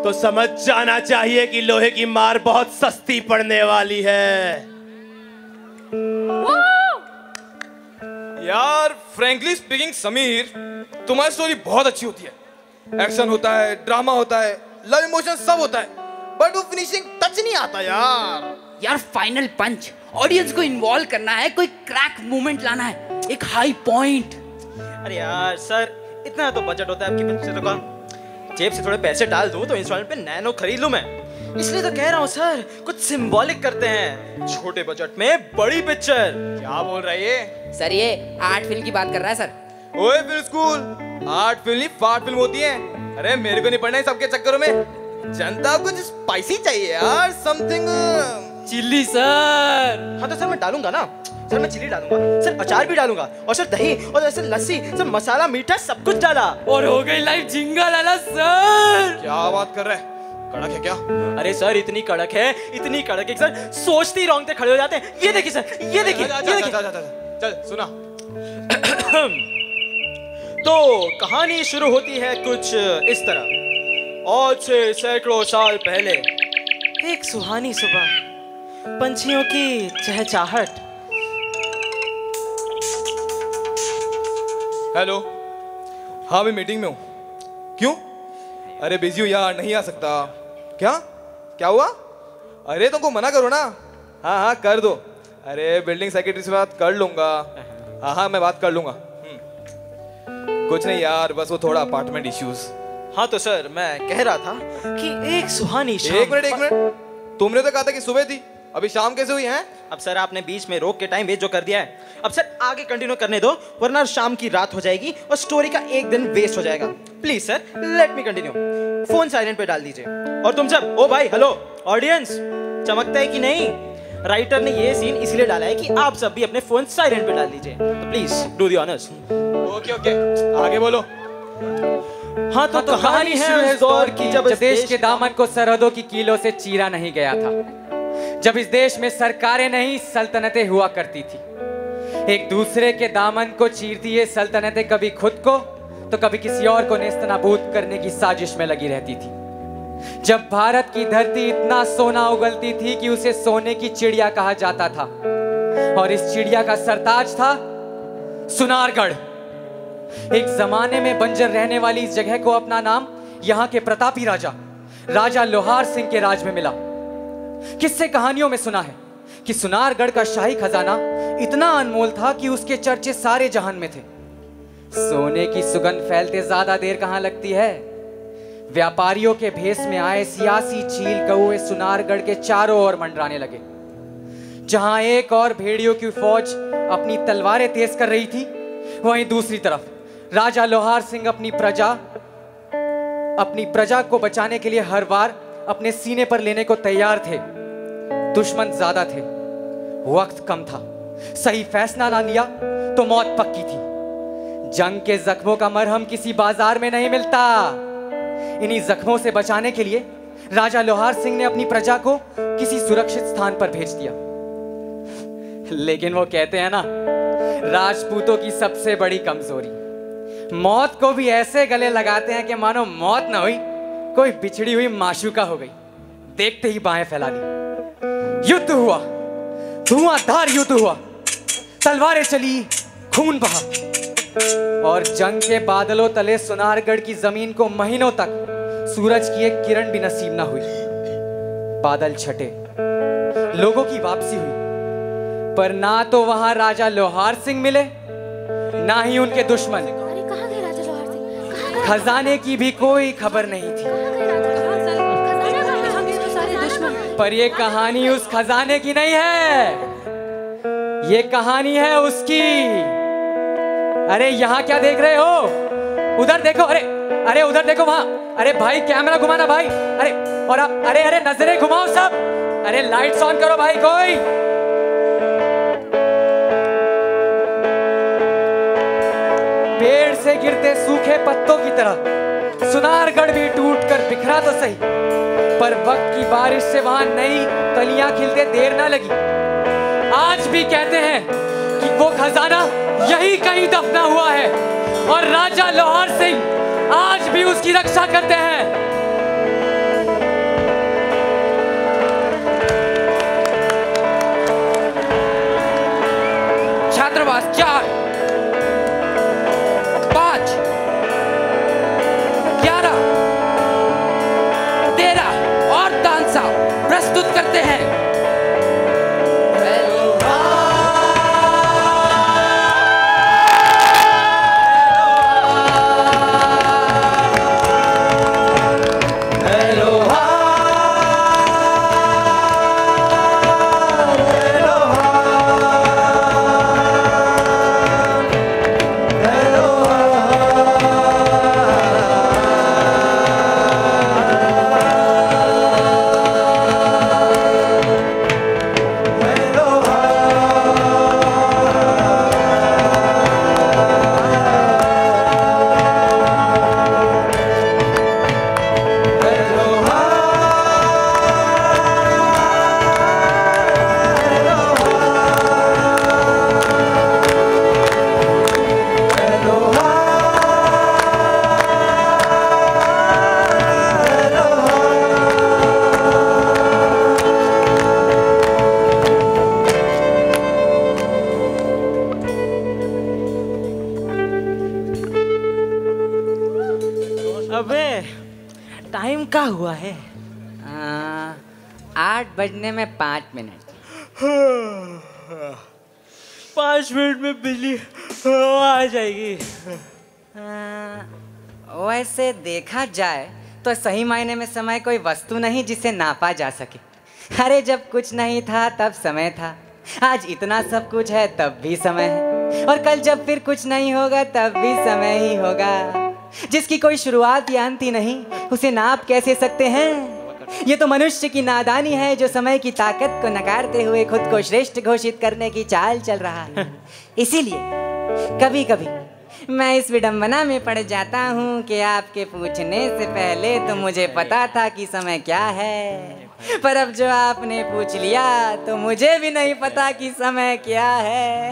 तो समझ जाना चाहिए कि लोहे की मार बहुत सस्ती पड़ने वाली है। यार फ्रैंकली स्पीकिंग समीर, तुम्हारी स्टोरी बहुत अच्छी होती है। एक्शन होता है, ड्रामा होता है, लव इमोशन सब होता है, बट वो फिनिशिंग टच नहीं आता यार। फाइनल पंच, ऑडियंस को इन्वॉल्व करना है, कोई क्रैक मूवमेंट लाना है, एक हाई पॉइंट। अरे यार सर, इतना तो बजट होता है आपकी पिक्चर का। जेब से थोड़े पैसे डाल दूं तो इंस्टॉलमेंट पे नैनो खरीद लूं मैं। इसलिए तो कह रहा हूँ सर, कुछ सिंबॉलिक करते हैं, छोटे बजट में बड़ी पिक्चर। क्या बोल रहा है ये? सर ये आर्ट फिल्म की बात कर रहा है सर। ओए फिल्म स्कूल, आर्ट फिल्म नहीं फाट फिल्म होती है। अरे मेरे को नहीं पढ़ना है सबके चक्करों में। जनता को कुछ स्पाइसी चाहिए यार, समथिंग चिल्ली सर। हाँ तो सर मैं डालूंगा ना सर, मैं चिली डालूंगा सर, अचार भी डालूंगा, और सर दही और ऐसे लस्सी, सर मसाला मीठा सब कुछ डाला। और हो गई लाइफ झिंगा लाला सर। क्या बात कर रहे हैं? कड़क है क्या? अरे सर इतनी कड़क है, इतनी कड़क है सर, सोचते ही रोंगटे खड़े हो जाते हैं। ये देखिए सर, ये देखिए, ये देखिए। चल सुना। तो कहानी शुरू होती है कुछ इस तरह। आज से सैकड़ों साल पहले एक सुहानी सुबह, पंछियों की चहचहाट। हेलो, हाँ मैं मीटिंग में हूँ। क्यों? अरे बिजी हूँ यार, नहीं आ सकता। क्या क्या हुआ? अरे तुमको मना करो ना। हाँ हाँ कर दो। अरे बिल्डिंग सेक्रेटरी से बात कर लूंगा। हाँ हाँ मैं बात कर लूंगा। कुछ नहीं यार, बस वो थोड़ा अपार्टमेंट इश्यूज। हाँ तो सर मैं कह रहा था कि एक सुहानी शाम। एक मिनट, तुमने तो कहा था कि सुबह थी, अभी शाम कैसे हुई है? अब सर आपने बीच में रोक के टाइम वेस्ट जो कर दिया है, अब सर आगे कंटिन्यू करने दो, वरना शाम की रात हो जाएगी और स्टोरी का एक दिन वेस्ट हो जाएगा। Please sir let me continue. Phone silent पे डाल दीजिए। और तुम सब, ओ भाई हेलो ऑडियंस, चमकता है कि नहीं? राइटर ने ये सीन इसलिए डाला है कि आप सब भी अपने फोन साइलेंट पे डाल दीजिए। तो please do the honours. Okay okay, आगे बोलो। हाँ तो कहानी है उस दौर की जब देश के दामन को सरहदों की कीलों से चीरा नहीं गया था, जब इस देश में सरकारें नहीं सल्तनतें हुआ करती थी। एक दूसरे के दामन को चीरती ये सल्तनतें कभी खुद को तो कभी किसी और को नेस्तनाबूद करने की साजिश में लगी रहती थी। जब भारत की धरती इतना सोना उगलती थी कि उसे सोने की चिड़िया कहा जाता था, और इस चिड़िया का सरताज था सुनारगढ़। एक जमाने में बंजर रहने वाली इस जगह को अपना नाम यहाँ के प्रतापी राजा लोहार सिंह के राज में मिला। किस्से कहानियों में सुना है कि सुनारगढ़ का शाही खजाना इतना अनमोल था कि उसके चर्चे सारे जहान में थे। सोने की सुगंध फैलते ज्यादा देर कहां लगती है। व्यापारियों के भेष में आए सियासी चील कौए सुनारगढ़ के चारों ओर मंडराने लगे। जहां एक और भेड़ियों की फौज अपनी तलवारें तेज कर रही थी, वहीं दूसरी तरफ राजा लोहार सिंह अपनी प्रजा को बचाने के लिए हर बार अपने सीने पर लेने को तैयार थे। दुश्मन ज्यादा थे, वक्त कम था, सही फैसला ना लिया तो मौत पक्की थी। जंग के जख्मों का मरहम किसी बाजार में नहीं मिलता। इन्हीं जख्मों से बचाने के लिए राजा लोहार सिंह ने अपनी प्रजा को किसी सुरक्षित स्थान पर भेज दिया। लेकिन वो कहते हैं ना, राजपूतों की सबसे बड़ी कमजोरी मौत को भी ऐसे गले लगाते हैं कि मानो मौत ना हुई, कोई बिछड़ी हुई माशूका हो गई। देखते ही बाहें फैला दी। युद्ध हुआ, धुआंधार युद्ध हुआ, तलवारें चली, खून बहा, और जंग के बादलों तले सुनारगढ़ की जमीन को महीनों तक सूरज की एक किरण भी नसीब ना हुई। बादल छटे, लोगों की वापसी हुई, पर ना तो वहां राजा लोहार सिंह मिले, ना ही उनके दुश्मन। खजाने की भी कोई खबर नहीं थी। पर ये कहानी उस खजाने की नहीं है, ये कहानी है उसकी। अरे यहाँ क्या देख रहे हो? उधर देखो, अरे उधर देखो, वहां। अरे भाई कैमरा घुमाना भाई। अरे और आप, अरे नजरें घुमाओ सब। अरे लाइट्स ऑन करो भाई कोई। पेड़ से गिरते सूखे पत्तों की तरह सुनारगढ़ भी टूटकर बिखरा तो सही, पर वक्त की बारिश से वहां नई कलियां खिलते देर ना लगी। आज भी कहते हैं कि वो खजाना यही कहीं दफना हुआ है, और राजा लोहार सिंह आज भी उसकी रक्षा करते हैं। 4 5 11 13 और तानसा प्रस्तुत करते हैं। अबे टाइम का हुआ है? 8 बजने में 5 मिनट। 5 मिनट में बिजली आ जाएगी। वैसे देखा जाए तो सही मायने में समय कोई वस्तु नहीं जिसे नापा जा सके। अरे जब कुछ नहीं था तब समय था, आज इतना सब कुछ है तब भी समय है, और कल जब फिर कुछ नहीं होगा तब भी समय ही होगा। जिसकी कोई शुरुआत या अंत ही नहीं, उसे नाप कैसे सकते हैं? ये तो मनुष्य की नादानी है जो समय की ताकत को नकारते हुए खुद को श्रेष्ठ घोषित करने की चाल चल रहा है। इसीलिए कभी कभी मैं इस विडंबना में पड़ जाता हूँ कि आपके पूछने से पहले तो मुझे पता था कि समय क्या है, पर अब जो आपने पूछ लिया तो मुझे भी नहीं पता कि समय क्या है।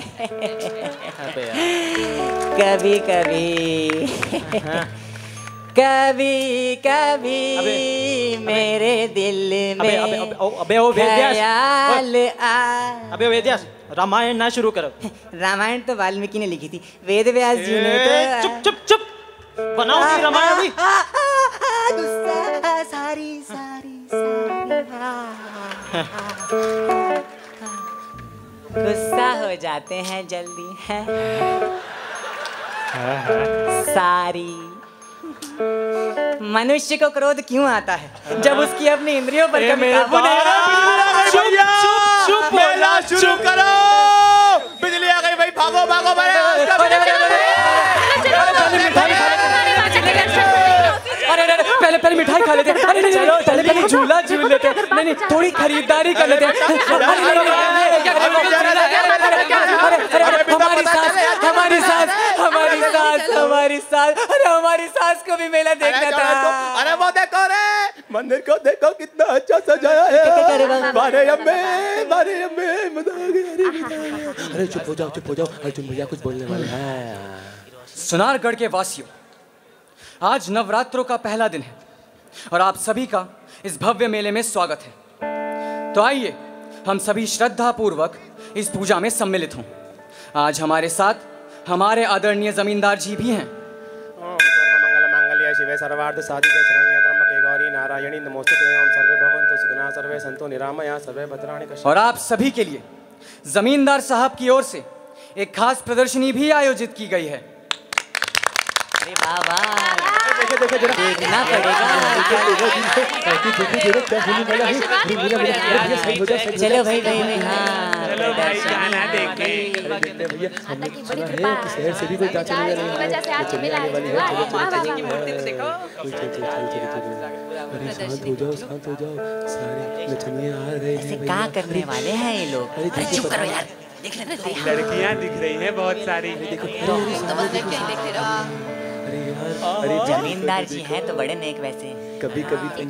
कभी कभी कभी कभी मेरे दिल में ख्याल आ। अबे वेदव्यास, रामायण ना शुरू करो। रामायण तो वाल्मीकि ने लिखी थी, वेद व्यास जी ने तो। चुप चुप चुप, बनाओ रामायण अभी। गुस्सा सारी सारी गुस्सा हो जाते हैं जल्दी है सारी। मनुष्य को क्रोध क्यों आता है जब उसकी अपनी इंद्रियों पर कभी काबू नहीं रहता? चुप मेला शुरू करो। बिजली आ गई भाई, भागो भागो भाई। पहले मिठाई खा लेते हैं। अरे नहीं चलो चले पहले झूला झूल लेते हैं। नहीं थोड़ी खरीदारी कर लेते हैं। हमारी सास को भी मेला देखना था। अरे वो देखो रे, मंदिर को देखो कितना अच्छा सजाया है। बारे अम्मे मजा आ गया। अरे चुप हो जाओ अर्जुन भैया कुछ बोलने वाले हैं। सुनारगढ़ के वासियों, आज नवरात्रों का पहला दिन है और आप सभी का इस भव्य मेले में स्वागत है। तो आइए हम सभी श्रद्धा पूर्वक इस पूजा में सम्मिलित हों। आज हमारे साथ हमारे आदरणीय जमींदार जी भी हैं। ओम सर्वमंगल मांगल्ये शिवे सर्वार्थ साधिके शरण्ये त्र्यंबके गौरी नारायणी नमोस्तुते। ओम सर्वे भवन्तु सुखिनः सर्वे सन्तु निरामया सर्वे भद्राणि पश्यन्तु। और आप सभी के लिए जमींदार साहब की ओर से एक खास प्रदर्शनी भी आयोजित की गई है। अरे बाबा देखना पड़ेगा। चलो भाई हाँ चलो भाई जाना देखें। भैया हमने सुना है कि शहर से भी कोई जा चली चलने वाली है। अरे शांत हो जाओ सारे नचनिए आ रहे हैं। क्या करने वाले हैं ये लोग? अरे चुप करो यार, लड़कियां दिख रही हैं बहुत सारी। अरे जमींदार जी हैं तो बड़े नेक वैसे। कभी कभी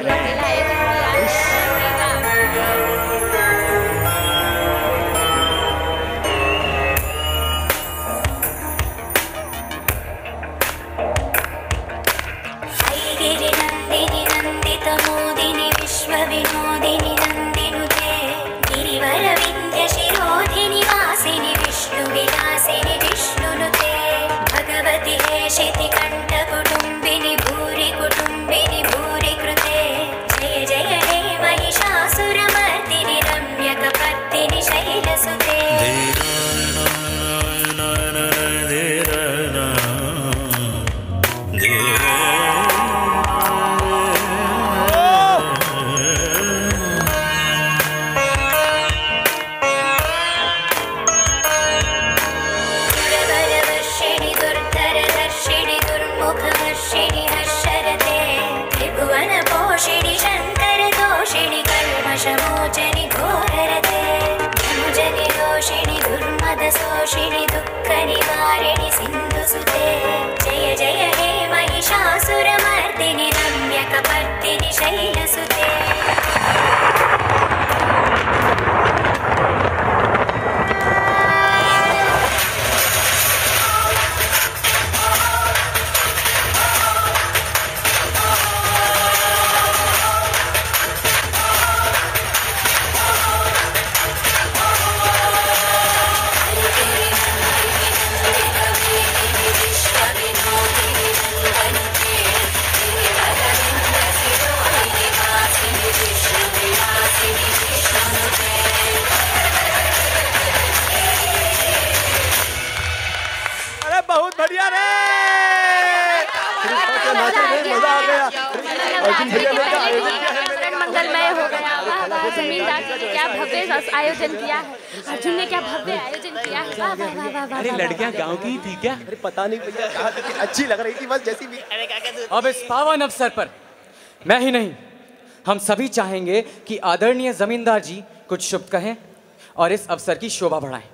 मोदिनी विश्व विनोदिनी नंदिनुते गिरिवर विंध्य शिरोधिनी वासिनी विष्णु विलासिनी विमोचनि घोररते धनुजनि रोषिणि दुर्मदशोषिणि दुःखनिवारिणि सिन्धुसुते जय जय हे महिषासुरमर्दिनि रम्यकपर्दिनि शैलसुते बहुत बढ़िया रे, मजा आ गया। अर्जुन भैया ने क्या आयोजन किया है, मंगलमय हो गया। वाह वाह, जमींदार जी ने क्या भव्य आयोजन किया है, अर्जुन ने क्या भव्य आयोजन किया है। वाह वाह वाह वाह। अरे लड़कियां गांव की ही थी क्या? अरे पता नहीं भैया, कहा कि अच्छी लग रही थी बस जैसी भी। अब इस पावन अवसर पर मैं ही नहीं, हम सभी चाहेंगे कि आदरणीय जमींदार जी कुछ शुभ कहें और इस अवसर की शोभा बढ़ाएं।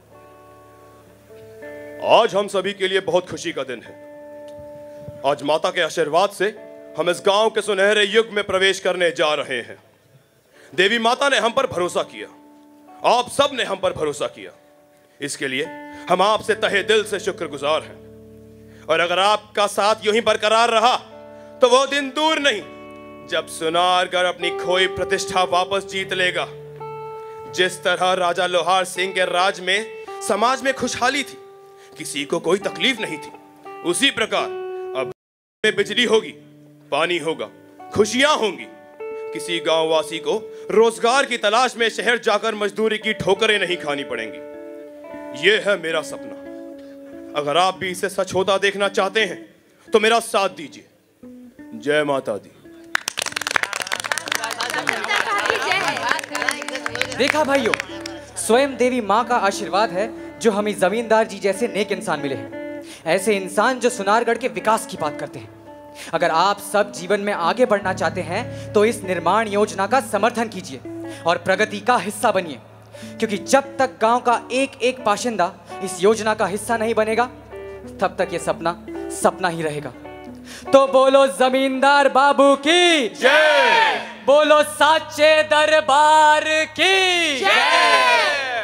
आज हम सभी के लिए बहुत खुशी का दिन है। आज माता के आशीर्वाद से हम इस गांव के सुनहरे युग में प्रवेश करने जा रहे हैं। देवी माता ने हम पर भरोसा किया, आप सब ने हम पर भरोसा किया, इसके लिए हम आपसे तहे दिल से शुक्रगुजार हैं। और अगर आपका साथ यूं ही बरकरार रहा तो वो दिन दूर नहीं जब सुनारगढ़ अपनी खोई प्रतिष्ठा वापस जीत लेगा। जिस तरह राजा लोहार सिंह के राज में समाज में खुशहाली थी, किसी को कोई तकलीफ नहीं थी, उसी प्रकार अब में बिजली होगी, पानी होगा, खुशियां होंगी। किसी गांववासी को रोजगार की तलाश में शहर जाकर मजदूरी की ठोकरें नहीं खानी पड़ेंगी। यह है मेरा सपना। अगर आप भी इसे सच होता देखना चाहते हैं तो मेरा साथ दीजिए। जय माता दी। देखा भाइयों, स्वयं देवी माँ का आशीर्वाद है जो हमें जमींदार जी जैसे नेक इंसान मिले हैं। ऐसे इंसान जो सुनारगढ़ के विकास की बात करते हैं। अगर आप सब जीवन में आगे बढ़ना चाहते हैं तो इस निर्माण योजना का समर्थन कीजिए और प्रगति का हिस्सा बनिए, क्योंकि जब तक गांव का एक एक बाशिंदा इस योजना का हिस्सा नहीं बनेगा तब तक ये सपना सपना ही रहेगा। तो बोलो जमींदार बाबू की जय, बोलो साचे दरबार की जय।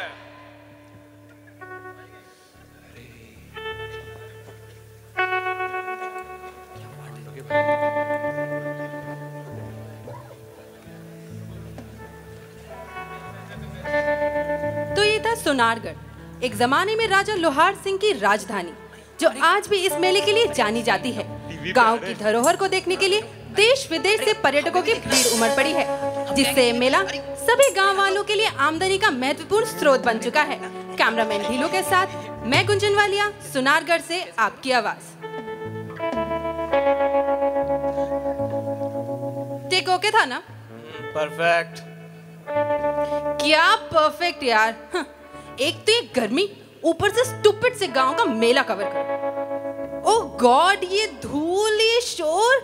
तो ये था सुनारगढ़, एक जमाने में राजा लोहार सिंह की राजधानी, जो आज भी इस मेले के लिए जानी जाती है। गांव की धरोहर को देखने के लिए देश विदेश से पर्यटकों की भीड़ उमड़ पड़ी है, जिससे मेला सभी गांव वालों के लिए आमदनी का महत्वपूर्ण स्रोत बन चुका है। कैमरामैन ढीलो के साथ मैं गुंजन वालिया, सुनारगढ़ से आपकी आवाज। टेक ओके था ना? परफेक्ट। क्या परफेक्ट यार। एक तो ये गर्मी, ऊपर से स्टूपिड से गांव का मेला कवर करो। ओह गॉड, ये धूल, ये शोर,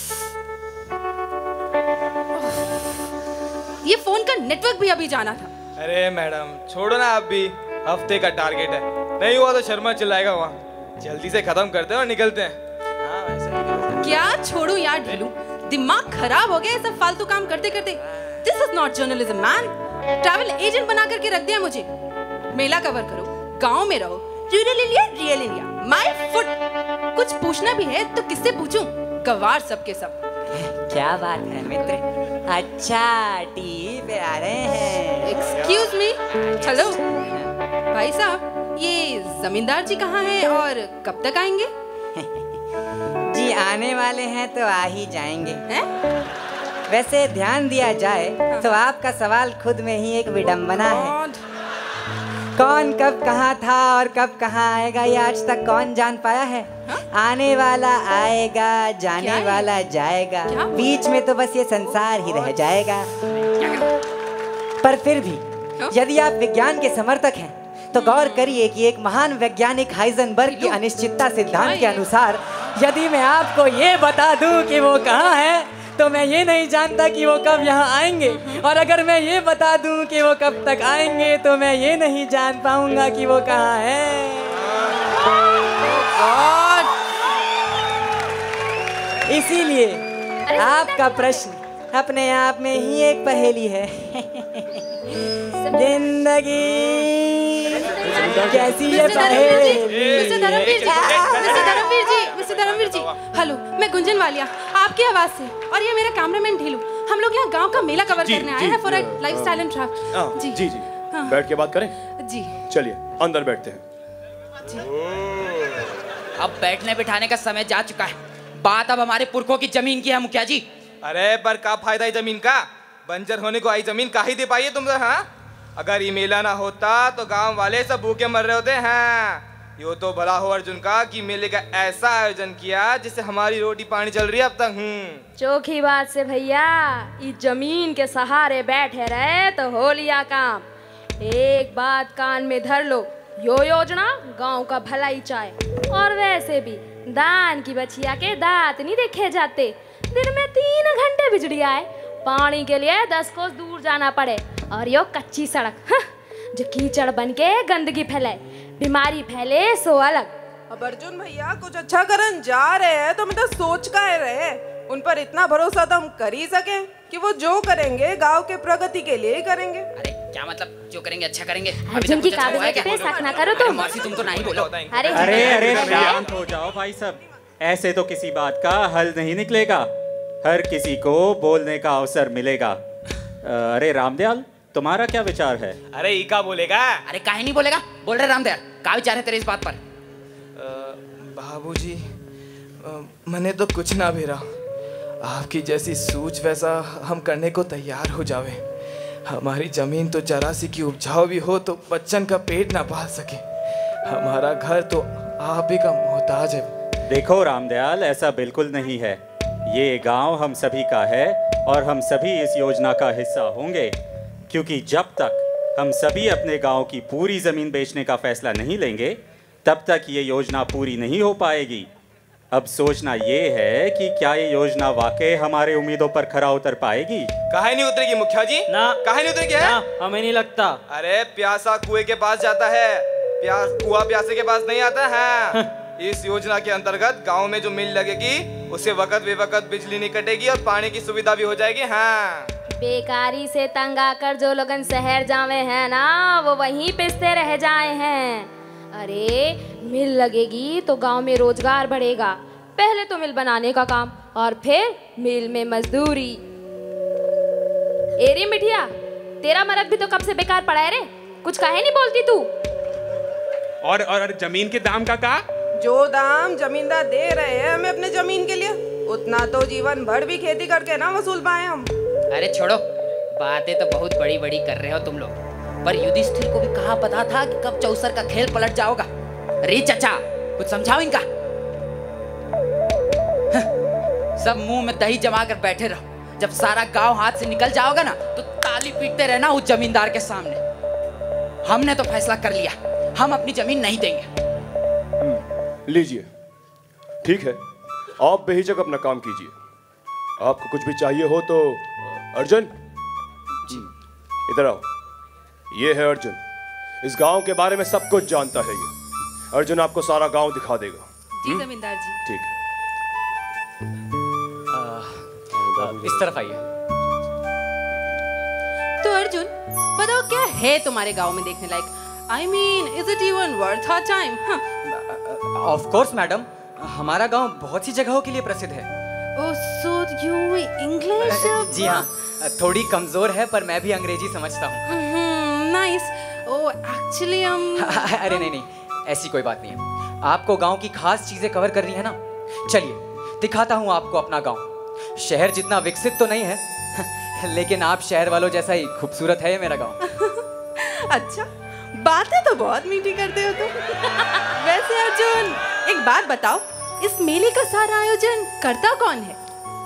ये फोन का नेटवर्क भी अभी जाना था। अरे मैडम छोड़ो ना, आप भी हफ्ते का टारगेट है, नहीं हुआ तो शर्मा चिल्लाएगा वहाँ। जल्दी से खत्म करते हैं और निकलते हैं। हाँ, वैसे क्या छोड़ू यार ढीलू, दिमाग खराब हो गया ये सब फालतू काम करते करते। This is not journalism man. Travel agent बना करके रख दिया मुझे। मेला कवर करो, गांव में रहो, rural India real India, my foot. कुछ पूछना भी है तो किससे पूछूं? गवार सबके सब। क्या बात है मित्र, अच्छा टीवी पे आ रहे हैं। एक्सक्यूज मी, हेलो भाई साहब, ये जमींदार जी कहाँ हैं और कब तक आएंगे? जी आने वाले हैं तो आ ही जाएंगे। हैं? वैसे ध्यान दिया जाए तो आपका सवाल खुद में ही एक विडंबना है। कौन कब कहाँ था और कब कहाँ आएगा ये आज तक कौन जान पाया है? आने वाला आएगा, जाने वाला जाएगा, बीच में तो बस ये संसार ही रह जाएगा। पर फिर भी यदि आप विज्ञान के समर्थक हैं तो गौर करिए कि एक महान वैज्ञानिक हाइजेनबर्ग की अनिश्चितता सिद्धांत के अनुसार यदि मैं आपको ये बता दूं कि वो कहाँ है तो मैं ये नहीं जानता कि वो कब यहाँ आएंगे, और अगर मैं ये बता दूं कि वो कब तक आएंगे तो मैं ये नहीं जान पाऊंगा कि वो कहाँ है। इसीलिए आपका प्रश्न अपने आप में ही एक पहेली है। जिंदगी कैसी है मिस्टर धर्मवीर जी, हेलो, मैं गुंजन वालिया, आपकी आवाज से, और ये मेरा कैमरामैन ढीलू। हम लोग यहाँ गांव का मेला कवर करने आए हैं for a lifestyle and travel. जी जी जी, बैठ के बात करें। जी चलिए अंदर बैठते हैं। अब बैठने बिठाने का समय जा चुका है। बात अब हमारे पुरखों की जमीन की है मुखिया जी। अरे पर क्या फायदा है जमीन का? बंजर होने को आई जमीन काहे दे पाई तुम? हाँ, अगर ये मेला ना होता तो गांव वाले सब भूखे मर रहे होते हैं। यो तो भला हो अर्जुन का कि मेले का ऐसा आयोजन किया जिससे हमारी रोटी पानी चल रही है अब तक। चोखी बात से भैया, इस जमीन के सहारे बैठे रहे तो हो लिया काम। एक बात कान में धर लो, यो योजना गांव का भलाई चाहे। और वैसे भी दान की बछिया के दांत नहीं देखे जाते। दिन में 3 घंटे बिजली आए, पानी के लिए 10 कोस दूर जाना पड़े, और यो कच्ची सड़क जो कीचड़ बन के गंदगी फैलाए, बीमारी फैले सो अलग। अब अर्जुन भैया कुछ अच्छा करन जा रहे हैं तो मतलब सोच का रहे, उन पर इतना भरोसा तो हम कर ही सके कि वो जो करेंगे गांव के प्रगति के लिए ही करेंगे। अरे क्या मतलब जो करेंगे अच्छा करेंगे? अर्जुन की कागज पे शक ना करो तुम। मौसी तुम तो नहीं बोलो। अरे अरे शांत हो जाओ भाई सब, ऐसे तो किसी बात का हल नहीं निकलेगा। हर किसी को बोलने का अवसर मिलेगा। अरे रामदयाल, तुम्हारा क्या विचार है? अरे ईका बोलेगा। अरे काहे नहीं बोलेगा? बोल रहे रामदयाल, क्या विचार है तेरे इस बात पर? बाबूजी, मैंने तो कुछ ना भेरा। आपकी जैसी सूझ वैसा हम करने को तैयार हो जावे। हमारी जमीन तो जरा सी की उपजाऊ भी हो तो बच्चन का पेट ना पाल सके। हमारा घर तो आप ही का मोहताज है। देखो रामदयाल, ऐसा बिल्कुल नहीं है। ये गांव हम सभी का है और हम सभी इस योजना का हिस्सा होंगे, क्योंकि जब तक हम सभी अपने गांव की पूरी जमीन बेचने का फैसला नहीं लेंगे तब तक ये योजना पूरी नहीं हो पाएगी। अब सोचना ये है कि क्या ये योजना वाकई हमारे उम्मीदों पर खरा उतर पाएगी? काहे नहीं उतरेगी मुखिया जी? ना, काहे नहीं उतरेगी? है? हमें नहीं लगता। अरे प्यासा कुएं के पास जाता है, कुआं प्यासे के पास नहीं आता है। इस योजना के अंतर्गत गांव में जो मिल लगेगी उससे वक्त बेवक्त बिजली नहीं कटेगी और पानी की सुविधा भी हो जाएगी। हाँ, बेकारी से तंग आकर जो लोगन शहर जावे हैं ना, वो वहीं पिसते रह जाए हैं। अरे मिल लगेगी तो गांव में रोजगार बढ़ेगा। पहले तो मिल बनाने का काम और फिर मिल में मजदूरी। एरी मिठिया, तेरा मरद भी तो कब से बेकार पड़ा है रे, कुछ काहे नहीं बोलती तू? और जमीन के दाम का जो दाम जमींदार दे रहे हैं हमें अपने जमीन के लिए, उतना तो जीवन भर भी खेती करके ना वसूल पाए हम। अरे छोड़ो, बातें तो बहुत बड़ी बड़ी कर रहे हो तुम लोग, पर युधिष्ठिर को भी कहा पता था कि कब चौसर का खेल पलट जाओगा। अरे चाचा, कुछ समझाओ इनका। सब मुंह में दही जमा कर बैठे रहो। जब सारा गांव हाथ से निकल जाओगा ना तो ताली पीटते रहना उस जमींदार के सामने। हमने तो फैसला कर लिया, हम अपनी जमीन नहीं देंगे। लीजिए, ठीक है, आप बेहिचक अपना काम कीजिए। आपको कुछ भी चाहिए हो तो अर्जुन जी इधर आओ। ये है अर्जुन, इस गांव के बारे में सब कुछ जानता है ये। अर्जुन आपको सारा गांव दिखा देगा। जी जमींदार जी। ठीक है, इस तरफ आइए। तो अर्जुन बताओ, क्या है तुम्हारे गांव में देखने लायक? I mean, is it even worth our time? Of course madam, हमारा गांव बहुत सी जगहों के लिए प्रसिद्ध है। Oh, so you English? जी हाँ, थोड़ी कमजोर है पर मैं भी अंग्रेजी समझता हूँ। Nice. Oh, actually अरे नहीं, ऐसी कोई बात नहीं है। आपको गांव की खास चीजें कवर करनी है ना, चलिए दिखाता हूँ आपको अपना गांव। शहर जितना विकसित तो नहीं है लेकिन आप शहर वालों जैसा ही खूबसूरत है ये मेरा गांव। अच्छा, बातें तो बहुत मीठी करते हो तुम। वैसे अर्जुन, एक बात बताओ, इस मेले का सारा आयोजन करता कौन है?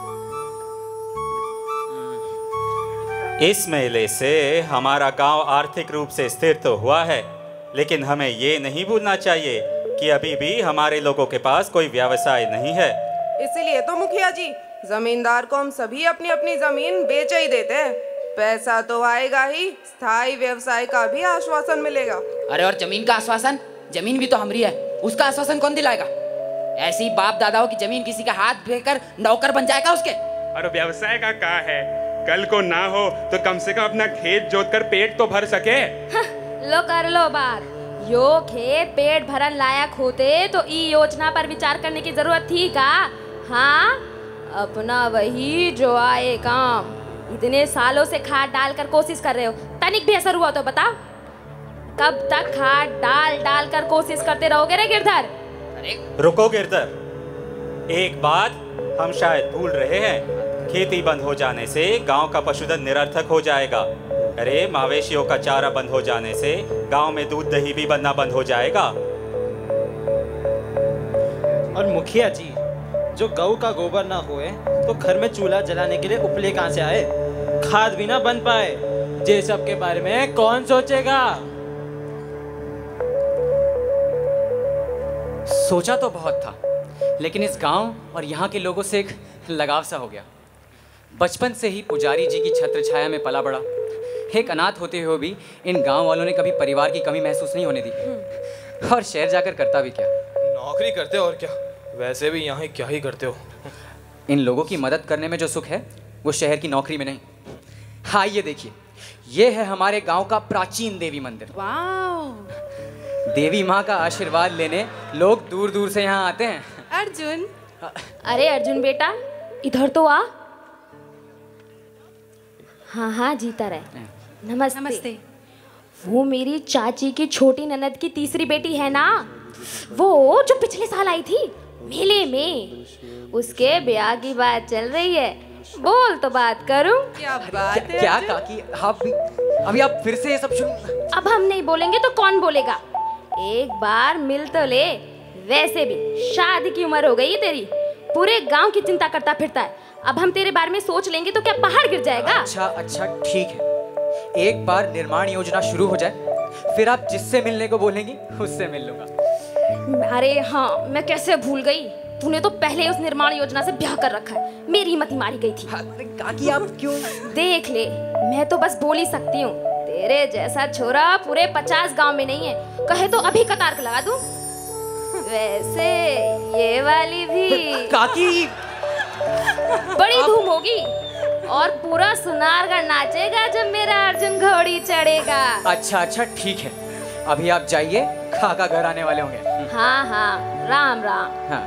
इस मेले से हमारा गांव आर्थिक रूप से स्थिर तो हुआ है, लेकिन हमें ये नहीं भूलना चाहिए कि अभी भी हमारे लोगों के पास कोई व्यवसाय नहीं है। इसीलिए तो मुखिया जी जमींदार को हम सभी अपनी अपनी जमीन बेच ही देते हैं। पैसा तो आएगा ही, स्थायी व्यवसाय का भी आश्वासन मिलेगा। अरे और जमीन का आश्वासन? जमीन भी तो हमारी है, उसका आश्वासन कौन दिलाएगा? ऐसी बाप दादाओं की जमीन किसी का हाथ फेंकर नौकर बन जाएगा उसके। और व्यवसाय का क्या है, कल को ना हो तो कम से कम अपना खेत जोतकर पेट तो भर सके। लो कर लो बात। यो खेत पेट भरन लायक होते तो ई योजना पर विचार करने की जरूरत थी का? हाँ, अपना वही जो आए काम। इतने सालों से खाद डालकर कोशिश कर रहे हो, तनिक भी असर हुआ तो बताओ? कब तक खाद डाल डाल कर कोशिश करते रहोगे रे गिरधर? रुको गिरधर, एक बात हम शायद भूल रहे हैं। खेती बंद हो जाने से गांव का पशुधन निरर्थक हो जाएगा। अरे मवेशियों का चारा बंद हो जाने से गांव में दूध दही भी बनना बंद हो जाएगा। और मुखिया जी, जो गऊ का गोबर ना होए तो घर में चूल्हा जलाने के लिए उपले कहाँ से आए? खाद भी ना बन पाए। ये सब के बारे में कौन सोचेगा? सोचा तो बहुत था, लेकिन इस गांव और यहाँ के लोगों से एक लगाव सा हो गया। बचपन से ही पुजारी जी की छत्र छाया में पला बड़ा। एक अनाथ होते हुए भी इन गांव वालों ने कभी परिवार की कमी महसूस नहीं होने दी। और शहर जाकर करता भी क्या? नौकरी करते हो और क्या, वैसे भी यहाँ क्या ही करते हो। इन लोगों की मदद करने में जो सुख है वो शहर की नौकरी में नहीं। हाँ, ये देखिए, ये है हमारे गांव का प्राचीन देवी मंदिर। वाह! देवी माँ का आशीर्वाद लेने लोग दूर दूर से यहाँ आते हैं। अर्जुन, अरे अर्जुन बेटा, इधर तो आ। हाँ हाँ, जीता रहे। नमस्ते। नमस्ते। वो मेरी चाची की छोटी ननद की तीसरी बेटी है ना, वो जो पिछले साल आई थी मेले में, उसके ब्याह की बात चल रही है। बोल तो बात करूं। क्या बात है? क्या काकी, अभी आप फिर से ये सब शुरू? अब हम नहीं बोलेंगे तो कौन बोलेगा? एक बार मिल तो ले। वैसे भी शादी की उम्र हो गई है तेरी, पूरे गांव की चिंता करता फिरता है। अब हम तेरे बारे में सोच लेंगे तो क्या पहाड़ गिर जाएगा? अच्छा ठीक है, एक बार निर्माण योजना शुरू हो जाए, फिर आप जिससे मिलने को बोलेंगी उससे मिल लूंगा। अरे हाँ, मैं कैसे भूल गई। तूने तो पहले उस निर्माण योजना से ब्याह कर रखा है। मेरी मती मारी गई थी। काकी आप क्यों? देख ले, मैं तो बस बोल ही सकती हूँ। तेरे जैसा छोरा पूरे 50 गांव में नहीं है। कहे तो अभी कतार लगा दूं। वैसे ये वाली भी काकी बड़ी धूम होगी और पूरा सुनारगढ़ नाचेगा जब मेरा अर्जुन घोड़ी चढ़ेगा। अच्छा ठीक है, अभी आप जाइए, काका घर आने वाले होंगे। हाँ हाँ, राम राम। हाँ।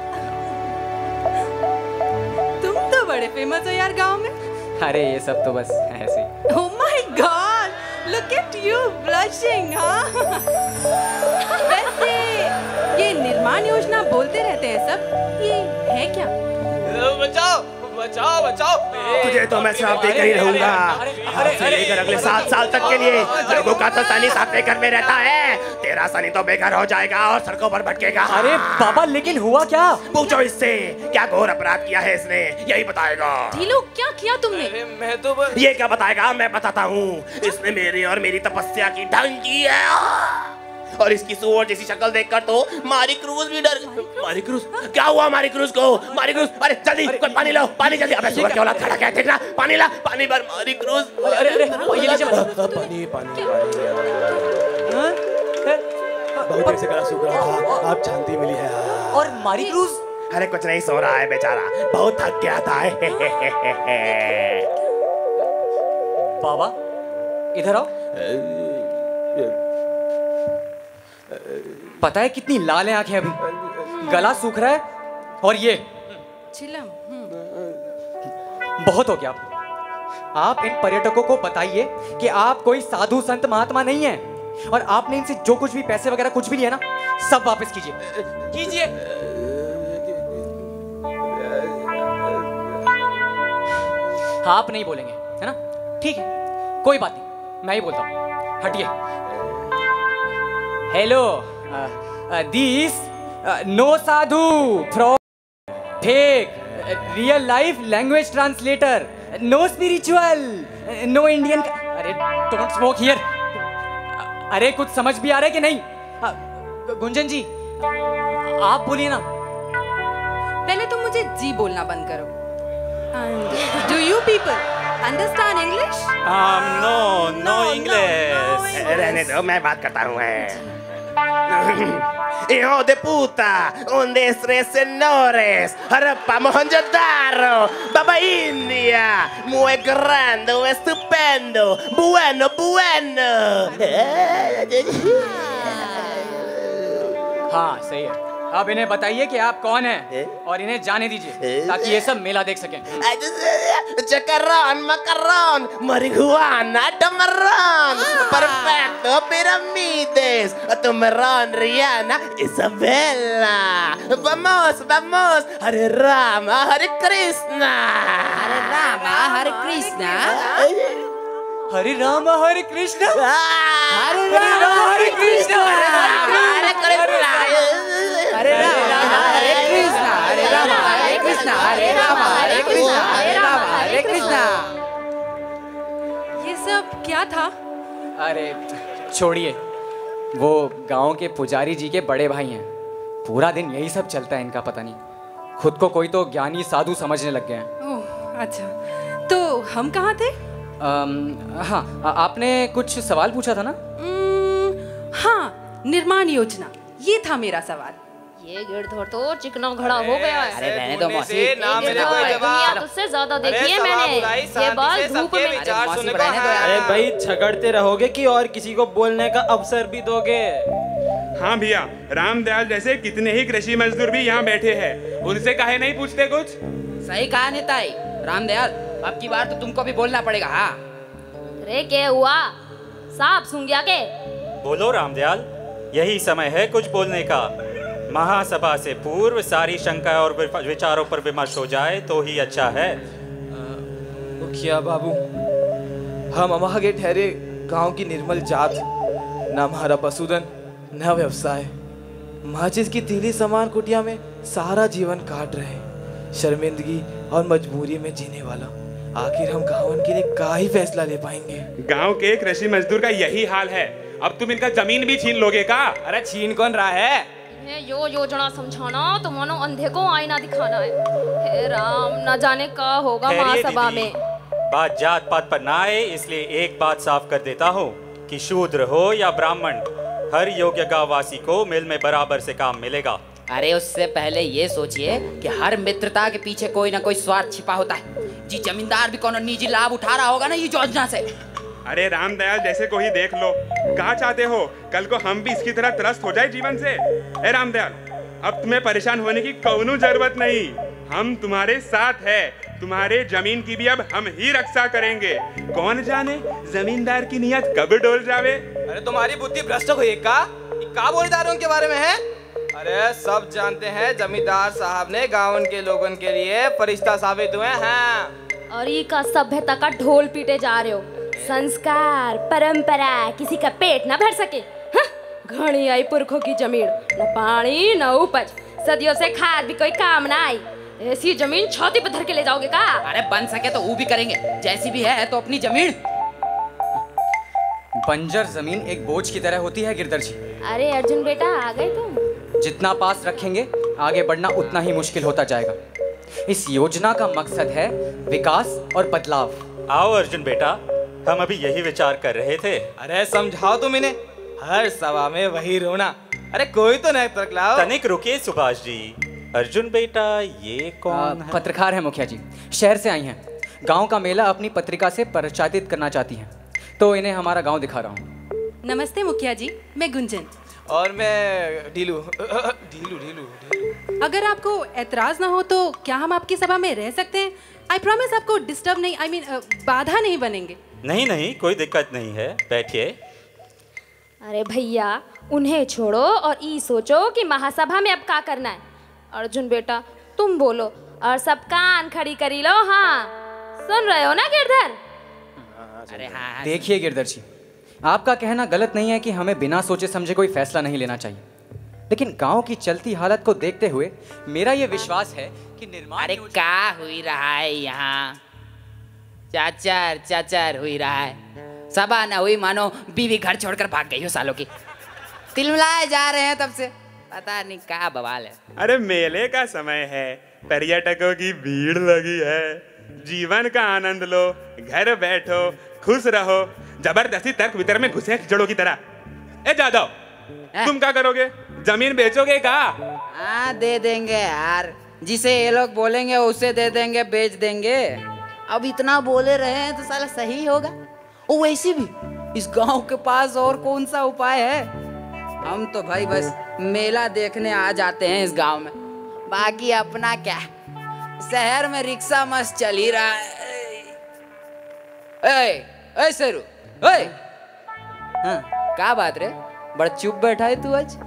तुम तो बड़े फेमस हो यार गांव में। अरे ये सब तो बस ऐसे ही। Oh my God! Look at you blushing, हाँ? वैसे ये निर्माण योजना बोलते रहते हैं सब, ये है क्या? बचाओ बचाओ बचाओ। तुझे तो मैं श्राप देकर ही रहूंगा। आज से लेकर अगले 7 साल तक के लिए लोगों का तो सनी साथ घर में रहता है, तेरा सनी तो बेघर हो जाएगा और सड़कों पर भटकेगा। अरे बाबा, लेकिन हुआ क्या? पूछो इससे, क्या घोर अपराध किया है इसने, यही बताएगा। ढीलू, क्या किया तुमने? मैं तो ये क्या बताएगा, मैं बताता हूँ। इसने मेरी और मेरी तपस्या की ढंग की है, और इसकी सुअर जैसी शक्ल देखकर तो मारी क्रूज भी डर गई। मारी क्रूज? क्या हुआ मारी क्रूज को? मारी क्रूज, अरे जल्दी कोई पानी लो, पानी जल्दी। अबे सुअर की औलाद, खड़ा क्या है, देखना, पानी ला, पानी भर। मारी क्रूज, अरे ये लीजिए पानी। बहुत देर से गला सूख रहा था, अब शांति मिली है। और मारी क्रूज? अरे कुछ नहीं, सो रहा है बेचारा, बहुत थक गया था। बाबा इधर आओ। पता है कितनी लाल है आंखें, अभी गला सूख रहा है, और ये चिलम। बहुत हो गया। आप इन पर्यटकों को बताइए कि आप कोई साधु संत महात्मा नहीं है, और आपने इनसे जो कुछ भी पैसे वगैरह कुछ भी लिया ना, सब वापस कीजिए। आप नहीं बोलेंगे, है ना? ठीक है, कोई बात नहीं, मैं ही बोलता हूँ। हटिए। Hello, this no sadhu from fake real life language translator, no spiritual, no Indian. अरे डोंट स्मोक हियर। अरे कुछ समझ भी आ रहा है कि नहीं? गुंजन जी आप बोलिए ना। पहले तुम मुझे जी बोलना बंद करो। Do you people understand English? No English. रहने दो, मैं बात करता हूँ। Hijo de puta, un de tres senores, Harappa Mohenjo-daro, Baba India, muy grande, estupendo, bueno, bueno. हाँ सही है। अब इन्हें बताइए कि आप कौन हैं और इन्हें जाने दीजिए ताकि ये सब मेला देख सकें। Chacarrón, macarrón, marihuana, tamarrón, perfecto, piramides, tamarrón, Rihanna, Isabella. Vamos, vamos, Hare Rama, Hare Krishna. Hare Rama, Hare Krishna. हरे राम हरे कृष्ण हरे राम हरे कृष्ण Hare Krishna. हरे राम हरे कृष्ण हरे राम हरे कृष्ण हरे राम हरे कृष्ण हरे राम हरे कृष्ण। ये सब क्या था? अरे छोड़िए, वो गांव के पुजारी जी के बड़े भाई हैं। पूरा दिन यही सब चलता है इनका, पता नहीं खुद को कोई तो ज्ञानी साधु समझने लग गए हैं। ओह अच्छा, तो हम कहाँ थे? हाँ, आपने कुछ सवाल पूछा था ना? हाँ, निर्माण योजना, ये था मेरा सवाल। ये गिरधर तो चिकना घड़ा हो गया है। अरे रहने दो मौसी। दुनिया तुझसे ज्यादा देखी है मैंने। ये बाल धूप में। अरे भाई झगड़ते रहोगे कि और किसी को बोलने का अवसर भी दोगे? हाँ भैया, रामदयाल जैसे कितने ही कृषि मजदूर भी यहाँ बैठे हैं, उनसे काहे नहीं पूछते कुछ? सही कहा नेताई। रामदयाल, अब की बार तो तुमको भी बोलना पड़ेगा। हाँ रे क्या हुआ? सांप सूंघ गया के? बोलो रामदयाल, यही समय है कुछ बोलने का। महासभा से पूर्व सारी शंका और विचारों पर विमर्श हो जाए तो ही अच्छा है। मुखिया बाबू, हम अमागे ठहरे गांव की निर्मल जात, न हमारा पशुधन न व्यवसाय, माचिस की तीली समान कुटिया में सारा जीवन काट रहे, शर्मिंदगी और मजबूरी में जीने वाला। आखिर हम गांवन के लिए का ही फैसला ले पाएंगे? गांव के कृषि मजदूर का यही हाल है। अब तुम इनका जमीन भी छीन लोगे का? अरे छीन कौन रहा है? यो योजना समझाना तो मानो अंधे को आईना दिखाना है। हे राम, न जाने का होगा महासभा में। बात जात पात पर ना आए, इसलिए एक बात साफ कर देता हूँ कि शूद्र हो या ब्राह्मण, हर योग्य गांववासी को मिल में बराबर से काम मिलेगा। अरे उससे पहले ये सोचिए कि हर मित्रता के पीछे कोई ना कोई स्वार्थ छिपा होता है। जी जमींदार भी कोनो निजी लाभ उठा रहा होगा ना ये योजना से। अरे रामदयाल जैसे को ही देख लो। कहा चाहते हो कल को हम भी इसकी तरह त्रस्त हो जाए जीवन से? ए रामदयाल, अब तुम्हें परेशान होने की कोई जरूरत नहीं। हम तुम्हारे साथ है। तुम्हारे जमीन की भी अब हम ही रक्षा करेंगे। कौन जाने जमींदार की नियत कब डोल जावे। अरे तुम्हारी बुद्धि भ्रष्ट हुई का बोल जा रहे हो उनके बारे में है? अरे सब जानते हैं जमींदार साहब ने गाँव के लोगों के लिए फरिश्ता साबित हुए हैं। और ये का सभ्यता का ढोल पीटे जा रहे हो। संस्कार परंपरा किसी का पेट ना भर सके। घनी आई पुरखों की जमीन, न पानी न उपज, सदियों से खाद भी कोई काम ना आई। ऐसी जमीन छाती पे धर के ले जाओगे का? अरे बन सके तो वो भी करेंगे, जैसी भी है तो अपनी जमीन। बंजर जमीन एक बोझ की तरह होती है गिरधर जी। अरे अर्जुन बेटा, आ गए तुम। जितना पास रखेंगे आगे बढ़ना उतना ही मुश्किल होता जाएगा। इस योजना का मकसद है विकास और बदलाव। आओ अर्जुन बेटा, हम अभी यही विचार कर रहे थे। अरे समझाओ तुम इन्हें, हर सभा में वही रोना। अरे कोई तो नया तर्क लाओ। तनिक रुकिए सुभाष जी। अर्जुन बेटा, ये कौन है? पत्रकार है मुखिया जी, शहर से आई हैं। गांव का मेला अपनी पत्रिका से प्रचारित करना चाहती हैं, तो इन्हें हमारा गांव दिखा रहा हूँ। नमस्ते मुखिया जी, मैं गुंजन। और मैं ढीलू ढीलू ढीलू। अगर आपको एतराज ना हो तो क्या हम आपकी सभा में रह सकते हैं? आई प्रॉमिस आपको डिस्टर्ब नहीं, आई मीन बाधा नहीं बनेंगे। नहीं नहीं, कोई दिक्कत नहीं है, बैठिए। अरे भैया, उन्हें छोड़ो और ई सोचो कि महासभा में अब क्या करना है। अर्जुन बेटा तुम बोलो और सब कान खड़ी करी लो। हाँ सुन रहे हो ना गिरधर? अरे हाँ। देखिए गिरधर जी, आपका कहना गलत नहीं है कि हमें बिना सोचे समझे कोई फैसला नहीं लेना चाहिए, लेकिन गांव की चलती हालत को देखते हुए मेरा ये विश्वास है कि निर्माण। अरे क्या हुई रहा है यहाँ? चाचर हुई रहा है। सभा ना हुई मानो बीवी घर छोड़कर भाग गई हो सालों की। तिलमिलाए जा रहे हैं तब से, पता नहीं क्या बवाल है। अरे मेले का समय है, पर्यटकों की भीड़ लगी है। जीवन का आनंद लो, घर बैठो, खुश रहो, जबरदस्ती तर्क वितर्क में घुसे खिचड़ों की तरह। ए जादव, तुम क्या करोगे? जमीन बेचोगे क्या? हाँ दे देंगे यार, जिसे ये लोग बोलेंगे उसे दे देंगे, बेच देंगे। अब इतना बोले रहे हैं तो साला सही होगा। और वैसे भी इस गांव के पास और कौन सा उपाय है? हम तो भाई बस मेला देखने आ जाते हैं इस गांव में, बाकी अपना क्या, शहर में रिक्शा मस्त चल ही रहा है। ए सरू, ओए, हाँ, क्या बात रे, बड़ा चुप बैठा है तू आज?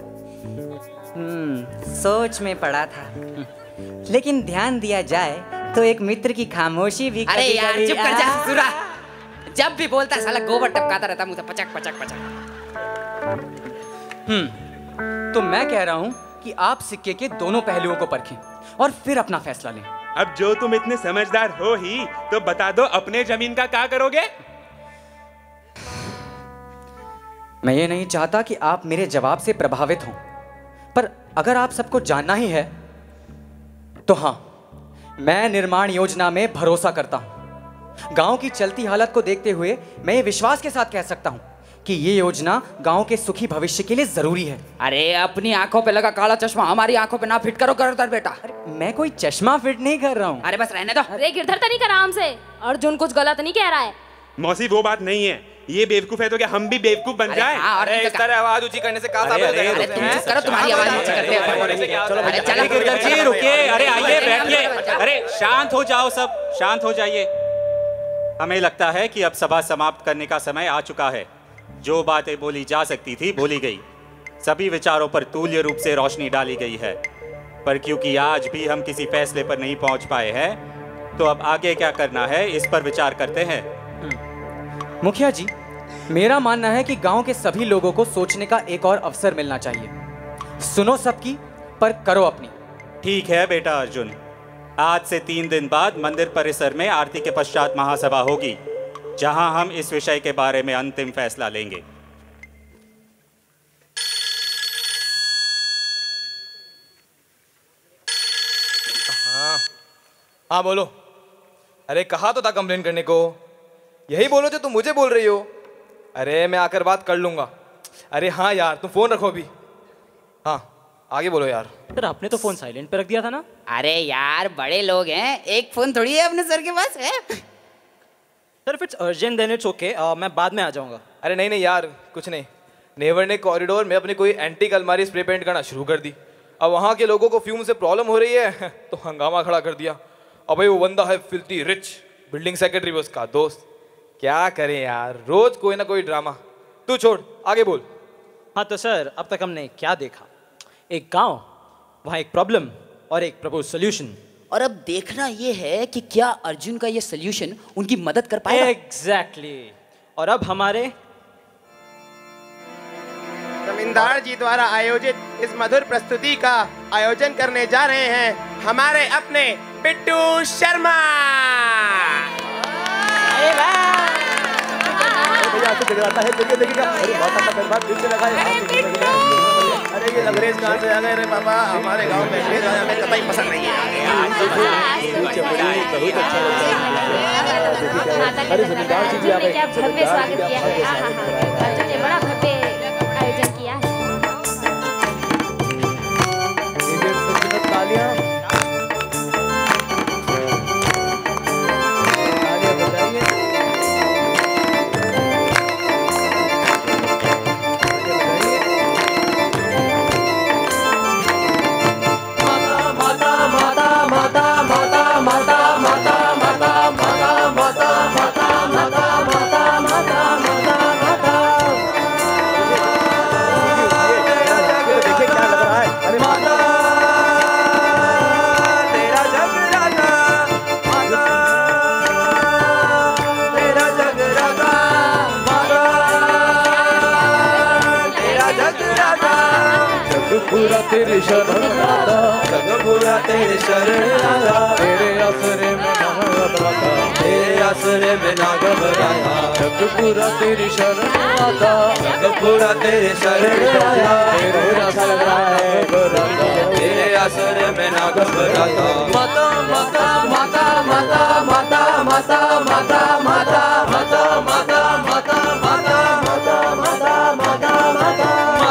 सोच में पड़ा था, लेकिन ध्यान दिया जाए तो एक मित्र की खामोशी भी अरे यार चुप कर जा सुरा, जब भी बोलता है साला गोबर टपकाता रहता मुझे, पचक पचक पचक। तो मैं कह रहा हूं कि आप सिक्के के दोनों पहलुओं को परखें और फिर अपना फैसला लें। अब जो तुम इतने समझदार हो ही तो बता दो, अपने जमीन का क्या करोगे? मैं ये नहीं चाहता कि आप मेरे जवाब से प्रभावित हों, पर अगर आप सबको जानना ही है तो हाँ, मैं निर्माण योजना में भरोसा करता हूं। गांव की चलती हालत को देखते हुए मैं ये विश्वास के साथ कह सकता हूं कि ये योजना गांव के सुखी भविष्य के लिए जरूरी है। अरे अपनी आंखों पे लगा काला चश्मा हमारी आंखों पे ना फिट करो कर बेटा। मैं कोई चश्मा फिट नहीं कर रहा हूँ। अरे बस रहने दो। अरे गिरधर तनी का आराम से, अर्जुन कुछ गलत नहीं कह रहा है। मौसी वो बात नहीं है, ये बेवकूफ है तो क्या हम भी बेवकूफ बन जाएं? अरे इस तरह आवाज ऊंची करने से क्या साबित होता है? तुम करो, तुम्हारी आवाज ऊंची करते हैं। अरे चलो गिरधर जी रुकिए, अरे आइए बैठिए, अरे शांत हो जाओ, सब शांत हो जाइए। हमें लगता है कि अब सभा समाप्त करने का समय आ चुका है। जो बातें बोली जा सकती थी बोली गई, सभी विचारों पर तुल्य रूप से रोशनी डाली गई है, पर क्योंकि आज भी हम किसी फैसले पर नहीं पहुंच पाए हैं, तो अब आगे क्या करना है इस पर विचार करते हैं। मुखिया जी, मेरा मानना है कि गांव के सभी लोगों को सोचने का एक और अवसर मिलना चाहिए। सुनो सबकी, पर करो अपनी। ठीक है बेटा अर्जुन, आज से 3 दिन बाद मंदिर परिसर में आरती के पश्चात महासभा होगी, जहां हम इस विषय के बारे में अंतिम फैसला लेंगे। हाँ बोलो। अरे कहा तो था कंप्लेन करने को, यही बोलो जो तुम मुझे बोल रही हो। अरे मैं आकर बात कर लूंगा। अरे हाँ यार, तुम फोन रखो अभी। हाँ आगे बोलो यार। सर आपने तो फोन साइलेंट पे रख दिया था ना। अरे यार बड़े लोग हैं, एक फोन थोड़ी है अपने सर के पास है। Sir if it's urgent then it's okay, मैं बाद में आ जाऊंगा। अरे नहीं नहीं यार, कुछ नहीं। नेवर ने कॉरिडोर में अपनी कोई एंटीक अलमारी स्प्रे पेंट करना शुरू कर दी। अब वहाँ के लोगों को फ्यूम से प्रॉब्लम हो रही है तो हंगामा खड़ा कर दिया। अब भाई वो बंदा है फिल्थी रिच, बिल्डिंग सेक्रेटरी वो उसका दोस्त। क्या करें यार, रोज कोई ना कोई ड्रामा। तू छोड़, आगे बोल। हाँ तो सर अब तक हमने क्या देखा, एक गांव, वहाँ एक प्रॉब्लम और एक प्रपोज सोल्यूशन। और अब देखना ये है कि क्या अर्जुन का ये सोल्यूशन उनकी मदद कर पाएगा। एग्जैक्टली। और अब हमारे जमींदार जी द्वारा आयोजित इस मधुर प्रस्तुति का आयोजन करने जा रहे हैं हमारे अपने बिट्टू शर्मा। अरे ये अंग्रेज कहाँ से आ गए रे पापा, हमारे गांव में अंग्रेज आया हमें कतई पसंद नहीं है। क्या भव्य स्वागत किया है। अर्जुन ने बड़ा भव्य आयोजन किया है। पूरा तेरे शरण आता, जग पूरा तेरे शरण आया, तेरे आसरे में ना घबराता, तेरे आसरे में ना घबराता, जग पूरा तेरे शरण आता, जग पूरा तेरे शरण आया, तेरे आसरे में ना घबराता, तेरे असर में ना घबराता। माता माता माता माता माता माता माता माता माता माता माता माता माता माता माता माता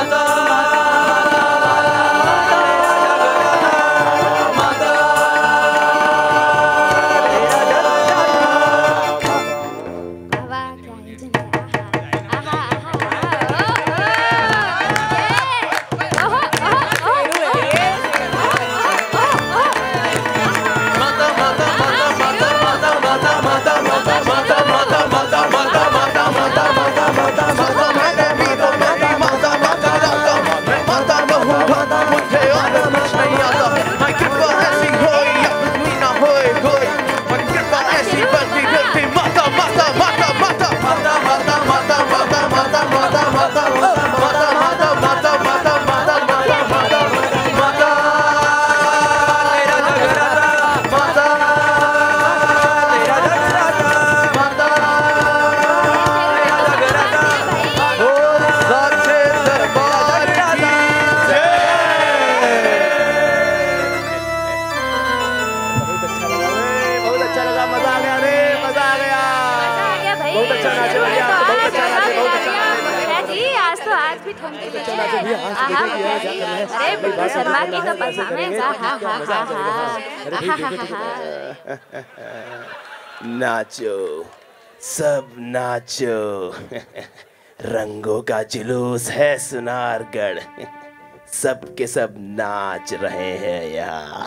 शर्मा की तो नाचो सब नाचो, रंगों का जुलूस है सुनारगढ़, सब के सब नाच रहे हैं यहाँ।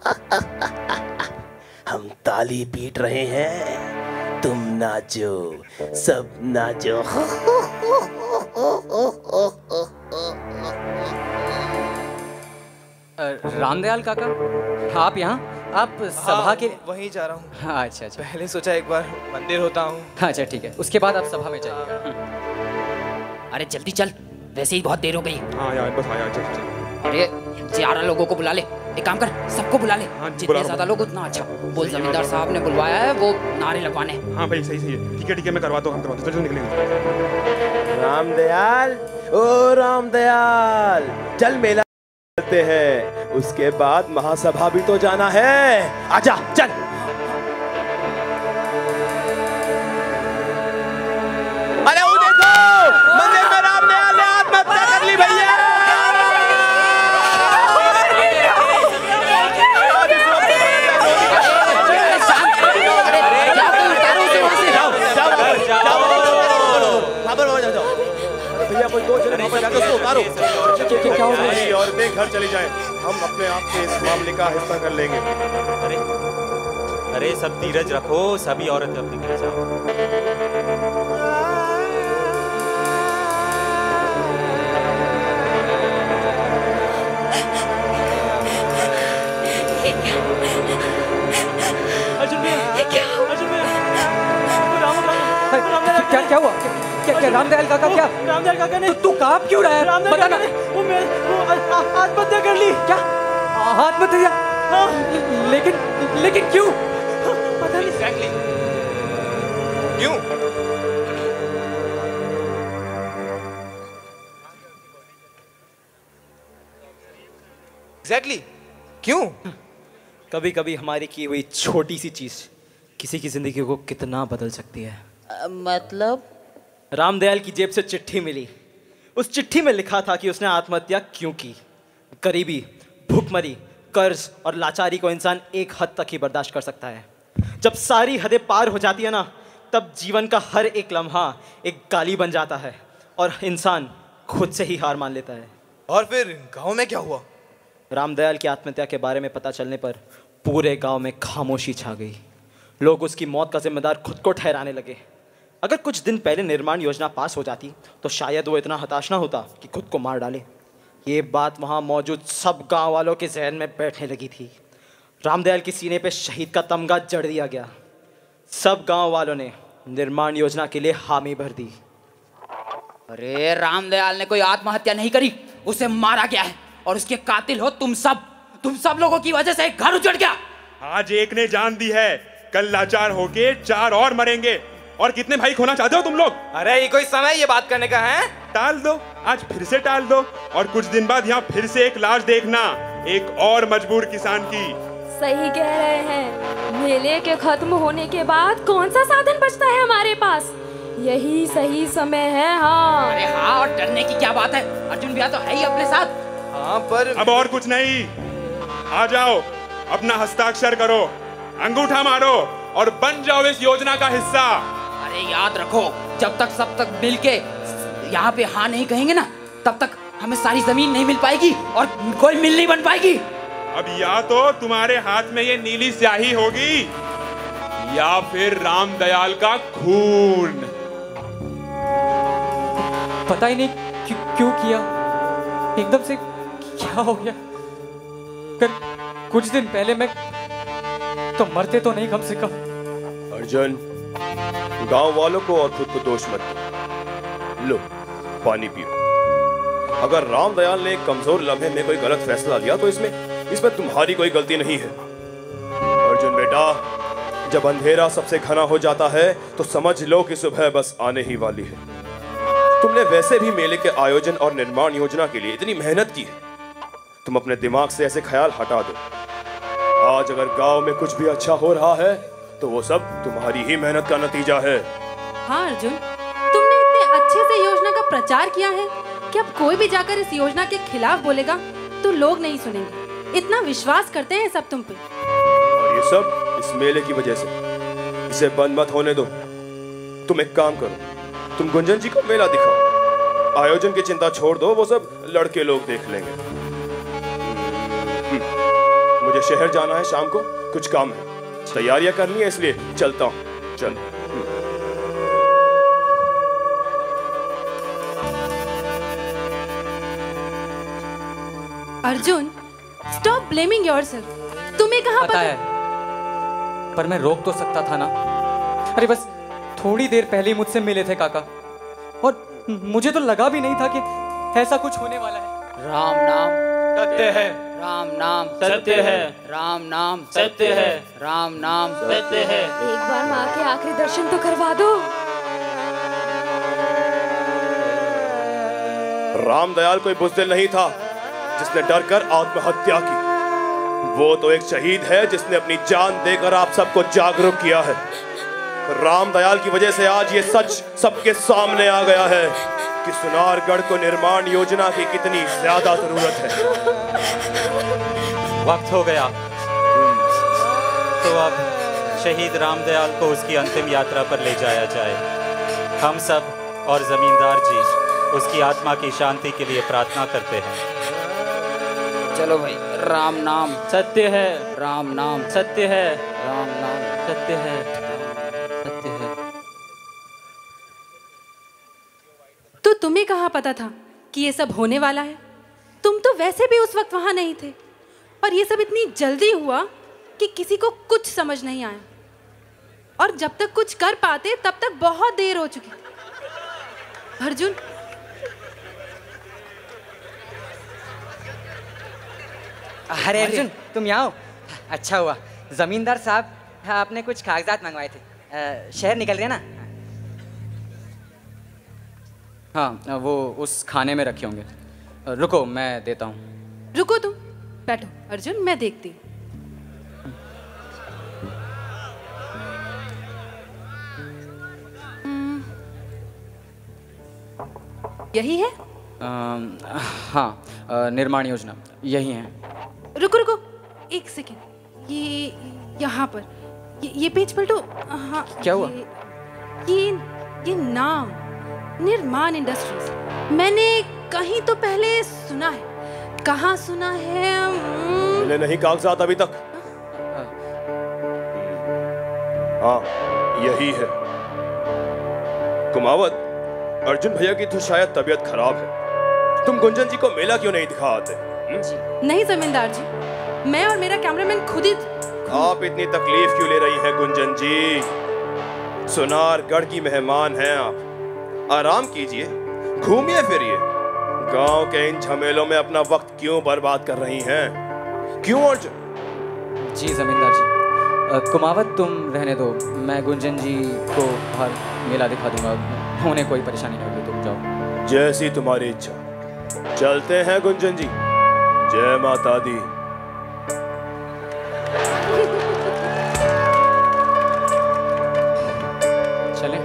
हम ताली पीट रहे हैं, तुम नाचो सब नाचो। रामदयाल काका, आप यहाँ? आप सभा के वहीं जा रहा हूँ। हाँ, अच्छा अच्छा। पहले सोचा एक बार मंदिर होता हूँ। अच्छा ठीक है, उसके बाद आप सभा में जाइएगा। अरे जल्दी चल, वैसे ही बहुत देर हो गई। हाँ यार बस आया, चल चल। अरे 11 लोगों को बुला ले, एक काम कर सबको बुला ले। जितने ज्यादा लोग उतना अच्छा। बोल जमींदार साहब ने बुलवाया है, वो नारे लगवाने। हाँ भाई सही सही है, ठीक है मैं करवाता हूँ, हम करवाते हैं, चल निकलेंगे। रामदयाल, ओ रामदयाल, चल मेला करते हैं, उसके बाद महासभा भी तो जाना है। आजा चल। अरे वो देखो, मंदिर में रामदयाल ने आत्महत्या कर ली भैया। भैया कोई दो जने वहाँ जाकर उसको उतारो। क्या हो गया? औरतें घर चली जाएं, हम अपने आप से इस मामले का हिस्सा कर लेंगे। अरे सब धीरज रखो, सभी औरतें अपने घर जाओ। क्या हुआ? क्या रामदयाल काका क्या? रामदयाल काका ने तू कांप क्यों रहा है? बताना। वो आत्महत्या कर ली। क्या आत्महत्या? लेकिन क्यों? पता नहीं। क्यों? एग्जैक्टली क्यों? कभी कभी हमारी की हुई छोटी सी चीज किसी की जिंदगी को कितना बदल सकती है। मतलब? रामदयाल की जेब से चिट्ठी मिली, उस चिट्ठी में लिखा था कि उसने आत्महत्या क्यों की। गरीबी, भूखमरी, कर्ज और लाचारी को इंसान एक हद तक ही बर्दाश्त कर सकता है। जब सारी हदें पार हो जाती है ना, तब जीवन का हर एक लम्हा एक गाली बन जाता है और इंसान खुद से ही हार मान लेता है। और फिर गांव में क्या हुआ? रामदयाल की आत्महत्या के बारे में पता चलने पर पूरे गांव में खामोशी छा गई। लोग उसकी मौत का जिम्मेदार खुद को ठहराने लगे। अगर कुछ दिन पहले निर्माण योजना पास हो जाती तो शायद वो इतना हताश ना होता कि खुद को मार डाले। ये बात वहाँ मौजूद सब गांव वालों के जहन में बैठने लगी थी। रामदयाल के सीने पे शहीद का तमगा जड़ दिया गया। सब गांव वालों ने निर्माण योजना के लिए हामी भर दी। अरे रामदयाल ने कोई आत्महत्या नहीं करी, उसे मारा गया है और उसके कातिल हो तुम सब लोगों की वजह से घर उजड़ गया। आज एक ने जान दी है, कल लाचार होके 4 और मरेंगे। और कितने भाई खोना चाहते हो तुम लोग? अरे ये कोई समय ये बात करने का है? टाल दो, आज फिर से टाल दो और कुछ दिन बाद यहाँ फिर से एक लाश देखना। एक और मजबूर किसान की। सही कह रहे हैं। मेले के खत्म होने के बाद कौन सा साधन बचता है हमारे पास? यही सही समय है। हाँ अरे हाँ, और डरने की क्या बात है, अर्जुन भैया तो है ही अपने साथ। हाँ पर अब और कुछ नहीं, आ जाओ, अपना हस्ताक्षर करो, अंगूठा मारो और बन जाओ इस योजना का हिस्सा। अरे याद रखो, जब तक सब तक मिलके यहाँ पे हाँ नहीं कहेंगे ना, तब तक हमें सारी जमीन नहीं मिल पाएगी और कोई मिल नहीं बन पाएगी। अब या तो तुम्हारे हाथ में ये नीली स्याही होगी या फिर रामदयाल का खून। पता ही नहीं क्यों किया, एकदम से क्या हो गया। कुछ दिन पहले मैं तो मरते तो नहीं कम से कम। अर्जुन, गांव वालों को और खुद को दोष मत दो। लो पानी पियो। अगर रामदयाल ने एक कमजोर लम्हे में कोई गलत फैसला लिया तो इसमें तुम्हारी कोई गलती नहीं है। अर्जुन बेटा, जब अंधेरा सबसे घना हो जाता है तो समझ लो कि सुबह बस आने ही वाली है। तुमने वैसे भी मेले के आयोजन और निर्माण योजना के लिए इतनी मेहनत की है, तुम अपने दिमाग से ऐसे ख्याल हटा दो। आज अगर गांव में कुछ भी अच्छा हो रहा है तो वो सब तुम्हारी ही मेहनत का नतीजा है। हाँ अर्जुन, तुमने इतने अच्छे से योजना का प्रचार किया है कि अब कोई भी जाकर इस योजना के खिलाफ बोलेगा तो लोग नहीं सुनेंगे। इतना विश्वास करते हैं सब तुम पे। और ये सब इस मेले की वजह से। इसे बंद मत होने दो। तुम एक काम करो, तुम गुंजन जी को मेला दिखाओ। आयोजन की चिंता छोड़ दो, वो सब लड़के लोग देख लेंगे। मुझे शहर जाना है, शाम को कुछ काम है, तैयारियां करनी है, इसलिए चलता हूँ। चल। Arjun, stop blaming yourself. तुम्हें कहाँ पता है, पर मैं रोक तो सकता था ना। अरे बस थोड़ी देर पहले ही मुझसे मिले थे काका, और मुझे तो लगा भी नहीं था कि ऐसा कुछ होने वाला है। राम नाम सत्य है, राम नाम सत्य है, राम नाम सत्य है, राम नाम सत्य है। एक बार माँ के आखिरी दर्शन तो करवा दो। रामदयाल कोई बुज़दिल नहीं था जिसने डरकर आत्महत्या की। वो तो एक शहीद है जिसने अपनी जान देकर आप सबको जागरूक किया है। रामदयाल की वजह से आज ये सच सबके सामने आ गया है कि सुनारगढ़ को निर्माण योजना की कितनी ज्यादा जरूरत है। वक्त हो गया, तो अब शहीद रामदयाल को उसकी अंतिम यात्रा पर ले जाया जाए। हम सब और जमींदार जी उसकी आत्मा की शांति के लिए प्रार्थना करते हैं। चलो भाई, राम नाम सत्य है, राम नाम सत्य है, राम नाम सत्य है, सत्य है। तो तुम्हें कहाँ पता था कि ये सब होने वाला है? तुम तो वैसे भी उस वक्त वहां नहीं थे, और ये सब इतनी जल्दी हुआ कि किसी को कुछ समझ नहीं आया, और जब तक कुछ कर पाते तब तक बहुत देर हो चुकी। अर्जुन, अरे अर्जुन, तुम यहाँ हो? अच्छा हुआ, जमींदार साहब आपने कुछ कागजात मंगवाए थे, शहर निकल रहे ना? हाँ, वो उस खाने में रखे होंगे। रुको, मैं देता हूँ। रुको, तुम बैठो अर्जुन, मैं देखती हूँ। यही है? हाँ, निर्माण योजना यही है। रुको रुको, एक सेकेंड, ये यहाँ पर ये पेज पलटो। हाँ, क्या हुआ? ये नाम निर्माण इंडस्ट्रीज मैंने कहीं तो पहले सुना है। कहाँ सुना है? मिले नहीं कागजात अभी तक? हाँ, यही है। कुमावत, अर्जुन भैया की तो शायद तबीयत खराब है। तुम गुंजन जी को मेला क्यों नहीं दिखा आते? नहीं जमींदार जी, मैं और मेरा कैमरामैन खुद ही। आप इतनी तकलीफ क्यों ले रही हैं गुंजन जी? सुनारगढ़ की मेहमान हैं आप। आराम कीजिए, घूमिए फिरिए। गांव के इन झमेलों में अपना वक्त क्यों बर्बाद कर रही हैं? क्यों अर्जुन? जी जमींदार जी, कुमावत तुम रहने दो, मैं गुंजन जी को बाहर मेला दिखा दूंगा, उन्हें कोई परेशानी नहीं होगी, तुम जाओ। जैसी तुम्हारी इच्छा। चलते हैं गुंजन जी। जय माता दी। बोलें।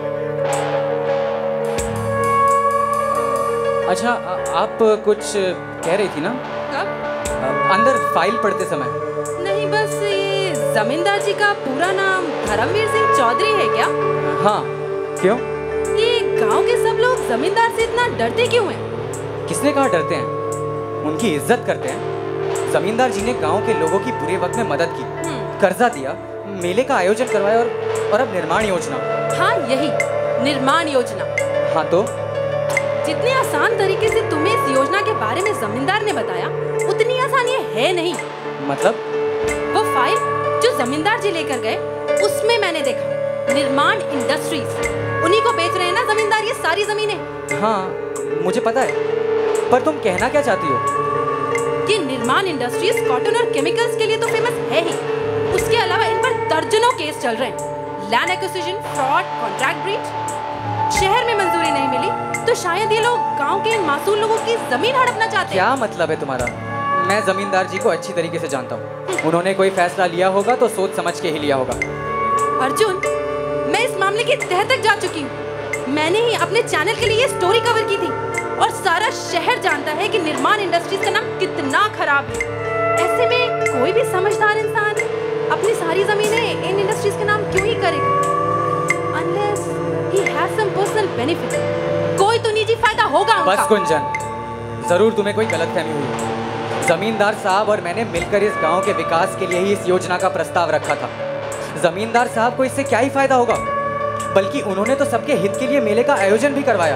अच्छा, आप कुछ कह रही थी ना? कब? अंदर फाइल पढ़ते समय। नहीं, बस ये जमींदार जी का पूरा नाम धर्मवीर सिंह चौधरी है क्या? हाँ, क्यों? ये गांव के सब लोग जमींदार से इतना डरते क्यों हैं? किसने कहा डरते हैं? उनकी इज्जत करते हैं। जमींदार जी ने गांव के लोगों की बुरे वक्त में मदद की, कर्जा दिया, मेले का आयोजन करवाया और अब निर्माण योजना। हाँ, यही निर्माण योजना। हाँ तो जितने आसान तरीके से तुम्हें इस योजना के बारे में जमींदार ने बताया, उतनी आसान ये है नहीं। मतलब? वो फाइल जो जमींदार जी लेकर गए, उसमें मैंने देखा निर्माण इंडस्ट्रीज, उन्हीं को बेच रहे हैं ना जमींदार ये सारी जमीनें। हाँ, मुझे पता है, पर तुम कहना क्या चाहती हो? कि निर्माण इंडस्ट्रीज कॉटन और केमिकल्स के लिए तो फेमस है ही, उसके अलावा इन पर दर्जनों केस चल रहे हैं। Land acquisition, fraud, contract breach. शहर में मंजूरी नहीं मिली तो शायद ये लोग गांव के इन मासूम लोगों की जमीन हड़पना चाहते हैं। क्या मतलब है तुम्हारा? मैं जमींदार जी को अच्छी तरीके से जानता हूँ। उन्होंने कोई फैसला लिया होगा तो सोच समझ के ही लिया होगा। अर्जुन, मैं इस मामले की तह तक जा चुकी हूँ। मैंने ही अपने चैनल के लिए स्टोरी कवर की थी और सारा शहर जानता है कि निर्माण इंडस्ट्रीज का नाम कितना खराब है। ऐसे में कोई भी समझदार इंसान अपनी सारी जमीनें इन इंडस्ट्रीज के नाम क्यों ही करेगा? Unless he has some personal benefit. कोई तो निजी फायदा होगा उनका। बस गुंजन, जरूर तुम्हें कोई गलतफहमी हुई। जमींदार साहब और मैंने मिलकर इस गांव के विकास के लिए ही इस योजना का प्रस्ताव रखा था। जमींदार साहब को इससे क्या ही फायदा होगा, बल्कि उन्होंने तो सबके हित के लिए मेले का आयोजन भी करवाया।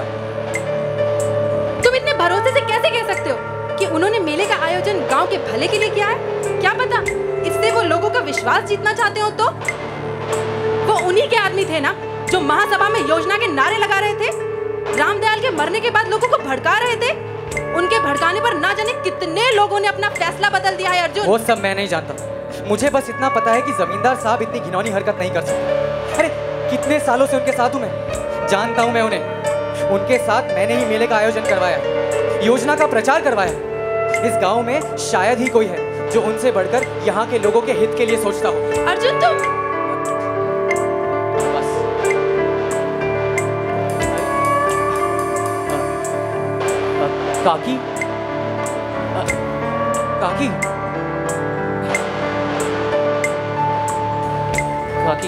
तुम इतने भरोसे से कैसे कह सकते हो कि उन्होंने मेले का आयोजन गांव के भले के लिए किया है? क्या पता इससे वो लोगों का विश्वास जीतना चाहते हो तो? वो उन्हीं के आदमी थे ना जो महासभा में योजना के नारे लगा रहे थे, रामदयाल के मरने के बाद लोगों को भड़का रहे थे। उनके भड़काने पर ना जाने कितने लोगों ने अपना फैसला बदल दिया है अर्जुन। वो सब मैं नहीं जानता, मुझे बस इतना पता है कि जमींदार साहब इतनी घिनौनी हरकत नहीं कर सकते। अरे कितने सालों से उनके साथ हूँ मैं, जानता हूँ मैं उन्हें। उनके साथ मैंने ही मेले का आयोजन करवाया, योजना का प्रचार करवाया। इस गांव में शायद ही कोई है जो उनसे बढ़कर यहाँ के लोगों के हित के लिए सोचता हो। अर्जुन तुम काकी, काकी, काकी।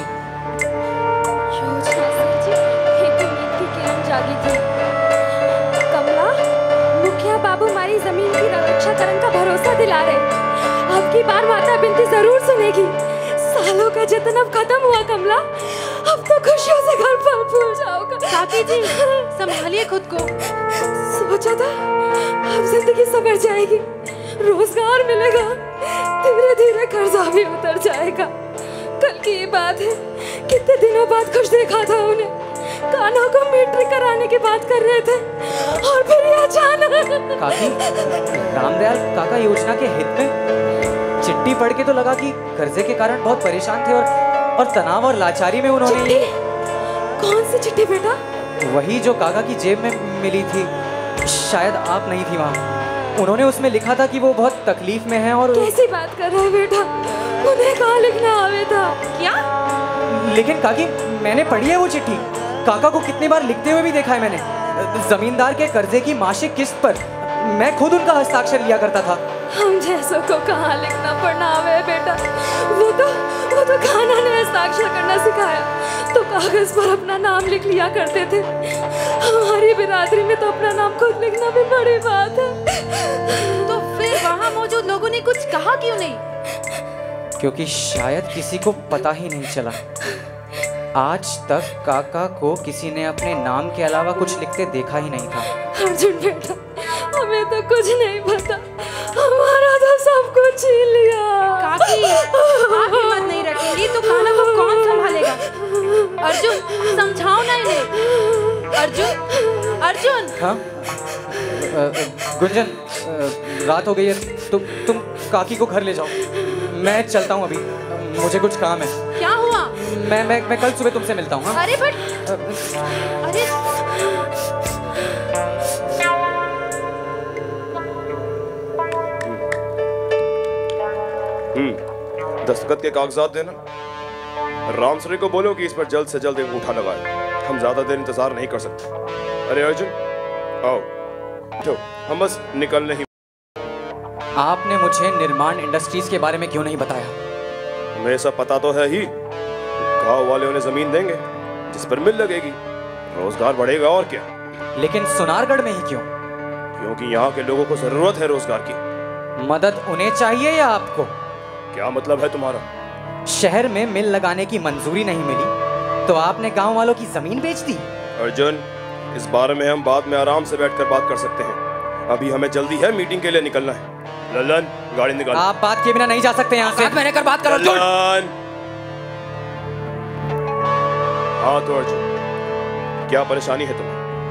योजना सर जी, एक उम्मीद की किरण जागी थी। कमला, मुखिया बाबू हमारी जमीन की रक्षा करने का भरोसा दिला रहे। अब की बार माता बिनती जरूर सुनेगी। सालों का जतन अब खत्म हुआ कमला, अब तो खुशियों से घर पर फूल जाओगा। काकी जी, संभालिए खुद को। सोचा था अब जिंदगी संवर जाएगी, रोजगार मिलेगा, धीरे धीरे कर्जा भी उतर जाएगा। कल की ये बात है, कितने दिनों बाद खुश देखा था उन्हें, कान्हा को मैट्रिक कराने की बात कर रहे थे और फिर ये अचानक। काकी, रामदयाल काका योजना के हित में चिट्ठी पढ़ के तो लगा कि कर्जे के कारण बहुत परेशान थे और तनाव और लाचारी में उन्होंने। कौन सी चिट्ठी बेटा? वही जो काका की जेब में मिली थी, शायद आप नहीं थी वहाँ। उन्होंने उसमें लिखा था कि वो बहुत तकलीफ में हैं और। कैसी बात कर रहे हो बेटा, उन्हें कहाँ लिखना आवे था? क्या? लेकिन काकी, मैंने पढ़ी है वो चिट्ठी, काका को कितनी बार लिखते हुए भी देखा है मैंने। जमींदार के कर्जे की मासिक किस्त पर मैं खुद उनका हस्ताक्षर लिया करता था। हम जैसों को कहाँ लिखना पढ़ना आवे बेटा, वो तो खाना ने हस्ताक्षर करना सिखाया, तो कागज पर अपना नाम लिख लिया करते थे। हमारी बिरादरी में तो अपना नाम खुद लिखना भी बड़ी बात है। तो फिर वहाँ मौजूद लोगों ने कुछ कहा क्यों नहीं? क्योंकि शायद किसी को पता ही नहीं चला। आज तक काका को किसी ने अपने नाम के अलावा कुछ लिखते देखा ही नहीं था। अर्जुन बेटा, हमें तो कुछ नहीं पता, हमारा तो सब कुछ छीन लिया। काकी, आप हिम्मत नहीं रखेंगी तो कान्हा को कौन संभालेगा? अर्जुन, समझाओ ना इन्हें। अर्जुन, अर्जुन। हाँ? गुंजन, रात हो गई है, तुम काकी को घर ले जाओ, मैं चलता हूँ अभी, मुझे कुछ काम है। क्या हुआ? मैं कल सुबह तुमसे मिलता हूँ। अरे बट अरे दस्तखत के कागजात देना। रामसरे को बोलो कि इस पर जल्द से जल्द एक अंगूठा लगाए। हम ज्यादा देर इंतजार नहीं कर सकते। अरे अर्जुन, आओ, तो हम बस निकलने ही। आपने मुझे निर्माण इंडस्ट्रीज के बारे में क्यों नहीं बताया? हमें सब पता तो है ही। गांव वाले उन्हें जमीन देंगे जिस पर मिल लगेगी, रोजगार बढ़ेगा और क्या। लेकिन सोनारगढ़ में ही क्यों? क्योंकि यहाँ के लोगों को जरूरत है रोजगार की। मदद उन्हें चाहिए या आपको? क्या मतलब है तुम्हारा? शहर में मिल लगाने की मंजूरी नहीं मिली तो आपने गांव वालों की जमीन बेच दी? अर्जुन, इस बारे में हम बाद में आराम से बैठकर बात कर सकते हैं। अभी हमें जल्दी है, मीटिंग के लिए निकलना है। ललन, गाड़ी निकाल। आप बात किए बिना नहीं जा सकते यहाँ से। मैंने कर बात करो अर्जुन। हाँ तो अर्जुन, क्या परेशानी है तुम्हें?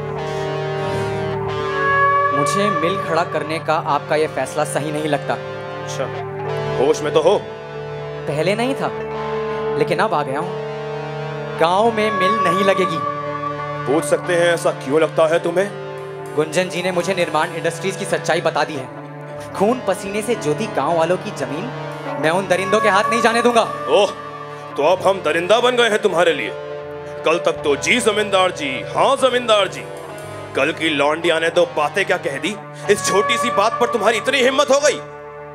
मुझे मिल खड़ा करने का आपका यह फैसला सही नहीं लगता। अच्छा, होश में तो हो? पहले नहीं था, लेकिन अब आ गया हूँ। गांव में मिल नहीं लगेगी। पूछ सकते हैं ऐसा क्यों लगता है तुम्हें? गुंजन जी ने मुझे निर्माण इंडस्ट्रीज की सच्चाई बता दी है। खून पसीने से ज्योति गांव वालों की जमीन मैं उन दरिंदों के हाथ नहीं जाने दूंगा। ओह, तो अब हम दरिंदा बन गए हैं तुम्हारे लिए? कल तक तो जी जमींदार जी, हाँ जमींदार जी। कल की लौंडिया ने दो बातें क्या कह दी, इस छोटी सी बात पर तुम्हारी इतनी हिम्मत हो गई?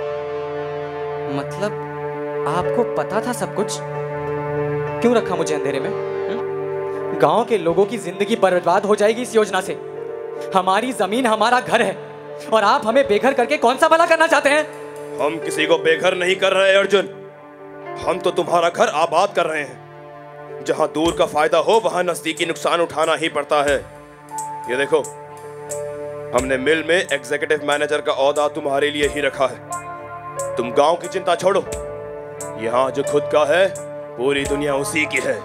मतलब आपको पता था सब कुछ? क्यों रखा मुझे अंधेरे में? गांव के लोगों की जिंदगी बर्बाद हो जाएगी इस योजना से। हमारी जमीन हमारा घर है और आप हमें बेघर करके कौन सा भला करना चाहते हैं? हम किसी को बेघर नहीं कर रहे अर्जुन, हम तो तुम्हारा घर आबाद कर रहे हैं। जहां दूर का फायदा हो वहां नजदीकी नुकसान उठाना ही पड़ता है। ये देखो, हमने मिल में एग्जीक्यूटिव मैनेजर का ओहदा तुम्हारे लिए ही रखा है। तुम गांव की चिंता छोड़ो, यहाँ जो खुद का है पूरी दुनिया उसी की है।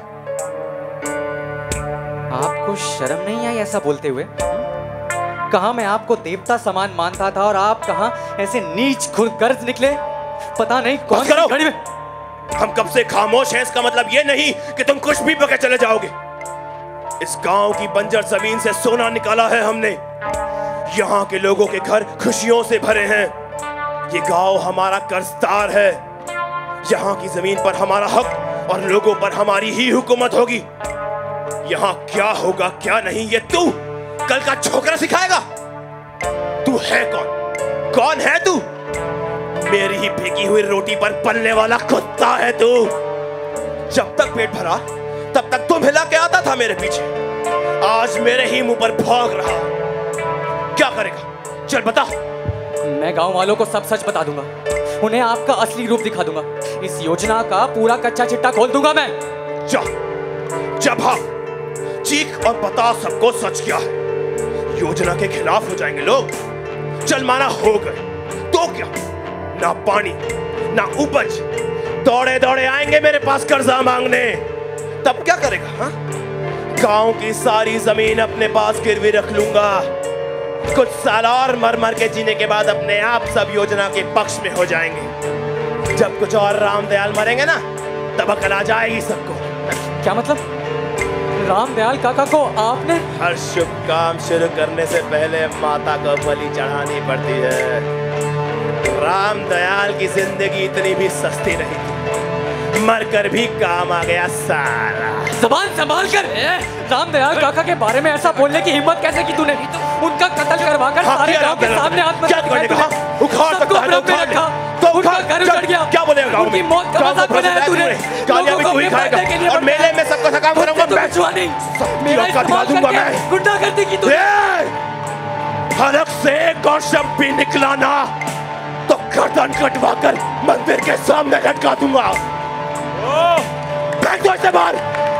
आपको शर्म नहीं आई ऐसा बोलते हुए? कहा मैं आपको देवता समान मानता था और आप कहां ऐसे नीच खुदगर्ज निकले। पता नहीं कौन सी घड़ी में। हम कब से खामोश हैं, इसका मतलब ये नहीं कि तुम कुछ भी पकड़ चले जाओगे। इस गांव की बंजर जमीन से सोना निकाला है हमने। यहाँ के लोगों के घर खुशियों से भरे हैं। ये गांव हमारा कर्जदार है। यहाँ की जमीन पर हमारा हक और लोगों पर हमारी ही हुकूमत होगी। यहाँ क्या होगा क्या नहीं ये तू कल का छोकरा सिखाएगा। तू है कौन? कौन है तू? मेरी ही फेंकी हुई रोटी पर पलने वाला कुत्ता है तू। जब तक पेट भरा तब तक तुम हिला के आता था मेरे पीछे। आज मेरे ही मुंह पर भौंक रहा। क्या करेगा? चल बता। मैं गांव वालों को सब सच बता दूंगा। उन्हें आपका असली रूप दिखा दूंगा। इस योजना का पूरा कच्चा चिट्टा खोल दूंगा मैं। जा भाग, चीख और बता सबको सच क्या है। योजना के खिलाफ हो जाएंगे लोग। चल माना हो गए तो क्या, ना पानी ना उपज, दौड़े दौड़े आएंगे मेरे पास कर्जा मांगने। तब क्या करेगा? हाँ, गांव की सारी जमीन अपने पास गिरवी रख लूंगा। कुछ साल और मर मर के जीने के बाद अपने आप सब योजना के पक्ष में हो जाएंगे। जब कुछ और रामदयाल मरेंगे ना तब अकल आ जाएगी सबको। क्या मतलब? रामदयाल काका को आपने? हर शुभ काम शुरू करने से पहले माता को बलि चढ़ानी पड़ती है। रामदयाल की जिंदगी इतनी भी सस्ती नहीं थी, मरकर भी काम आ गया सारा। ज़बान संभाल कर। रामदयाल काका के बारे में ऐसा बोलने की हिम्मत कैसे की तूने? उनका कत्ल करवाकर सारे गांव के सामने आत्महत्या कर उखाड़ सकता है तो रखा। तो उनका घर उजड़ गया। क्या बोलेगा गांव उनकी में? मौत का मजाक बनाया तूने। गालियां भी तू ही खाएगा और मेले में सबको सकाम करूंगा मैं। मेरा इस्तेमाल करके गुंडागर्दी की तूने। हलक से एक और शब्द भी निकला ना तो गर्दन कटवाकर मंदिर के सामने लटका दूंगा। फेंक दो इसे बाहर।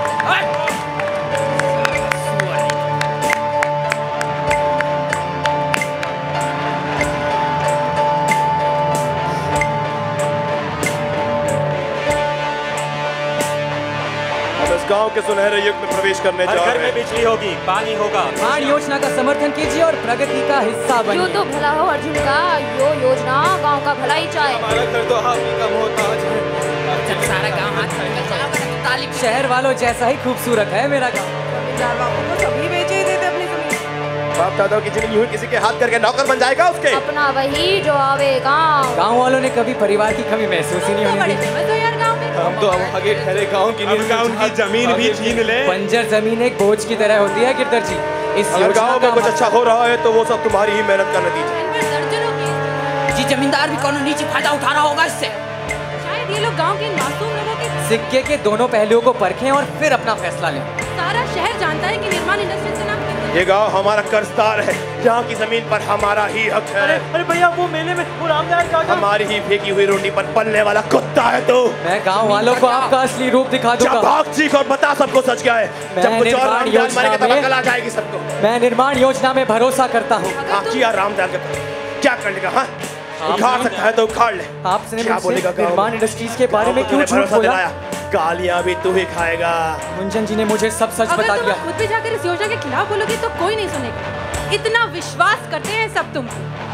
गांव के सुनहरे युग में प्रवेश करने जा रहे हैं। घर में बिजली होगी, पानी होगा। निर्माण योजना का समर्थन कीजिए और प्रगति का हिस्सा बनिए। यो तो भला हो अर्जुन का, यो योजना गांव का भला ही चाहे। हमारा घर तो आप ही का मोहताज है। जब सारा गांव हाथ में निकल जाएगा तो ताली। शहर वालों जैसा ही खूबसूरत है मेरा गांव। जमींदार बाबू को सभी बेचे ही देते अपनी जमीन। बाप दादा की जमीन यूं किसी के हाथ करके नौकर बन जाएगा उसके। अपना वही जो आवे गांव। गांव वालों ने कभी परिवार की कमी महसूस ही नहीं होने दी। बड़े फेमस हो यार गांव में। हम तो अब आगे ठहरे गांव की अब गांव की जमीन भी छीन ले। बंजर जमीन एक बोझ की तरह होती है गिरधर जी। इस अगर गांव में कुछ अच्छा हो रहा है तो वो सब तुम्हारी ही मेहनत का नतीजा है। जी जमींदार भी कोनो नीची फायदा उठा रहा होगा इससे। शायद ये लोग गांव के मासूम लोगों के सिक्के के दोनों पहलुओं को परखें और फिर अपना फैसला लें। सारा शहर जानता है कि निर्माण इंडस्ट्री से नाम ये गांव हमारा कर्जदार है, यहाँ की जमीन पर हमारा ही हक है। अरे भैया वो मेले में वो रामदयाल का हमारी ही फेंकी हुई रोटी पर पलने वाला कुत्ता है तू। मैं गांव वालों को आपका असली रूप दिखा दूंगा। भाग सीख और बता सबको सच क्या है। जब कुछ और रामदयाल मरेंगे तब अकल आ जाएगी सबको। मैं निर्माण योजना में भरोसा करता हूँ। किया रामदयाल के क्या करने का? हाँ उखाड़ सकता है तो उखाड़ ले। आपने क्या बोलेगा निर्माण इंडस्ट्रीज के बारे में क्यों झूठ बोला? गालियां भी तू ही खाएगा। मुंजन जी ने मुझे सब सच बता दिया। खुद भी जाकर इस योजना के खिलाफ बोलोगे तो कोई नहीं सुनेगा। इतना विश्वास करते हैं सब तुम।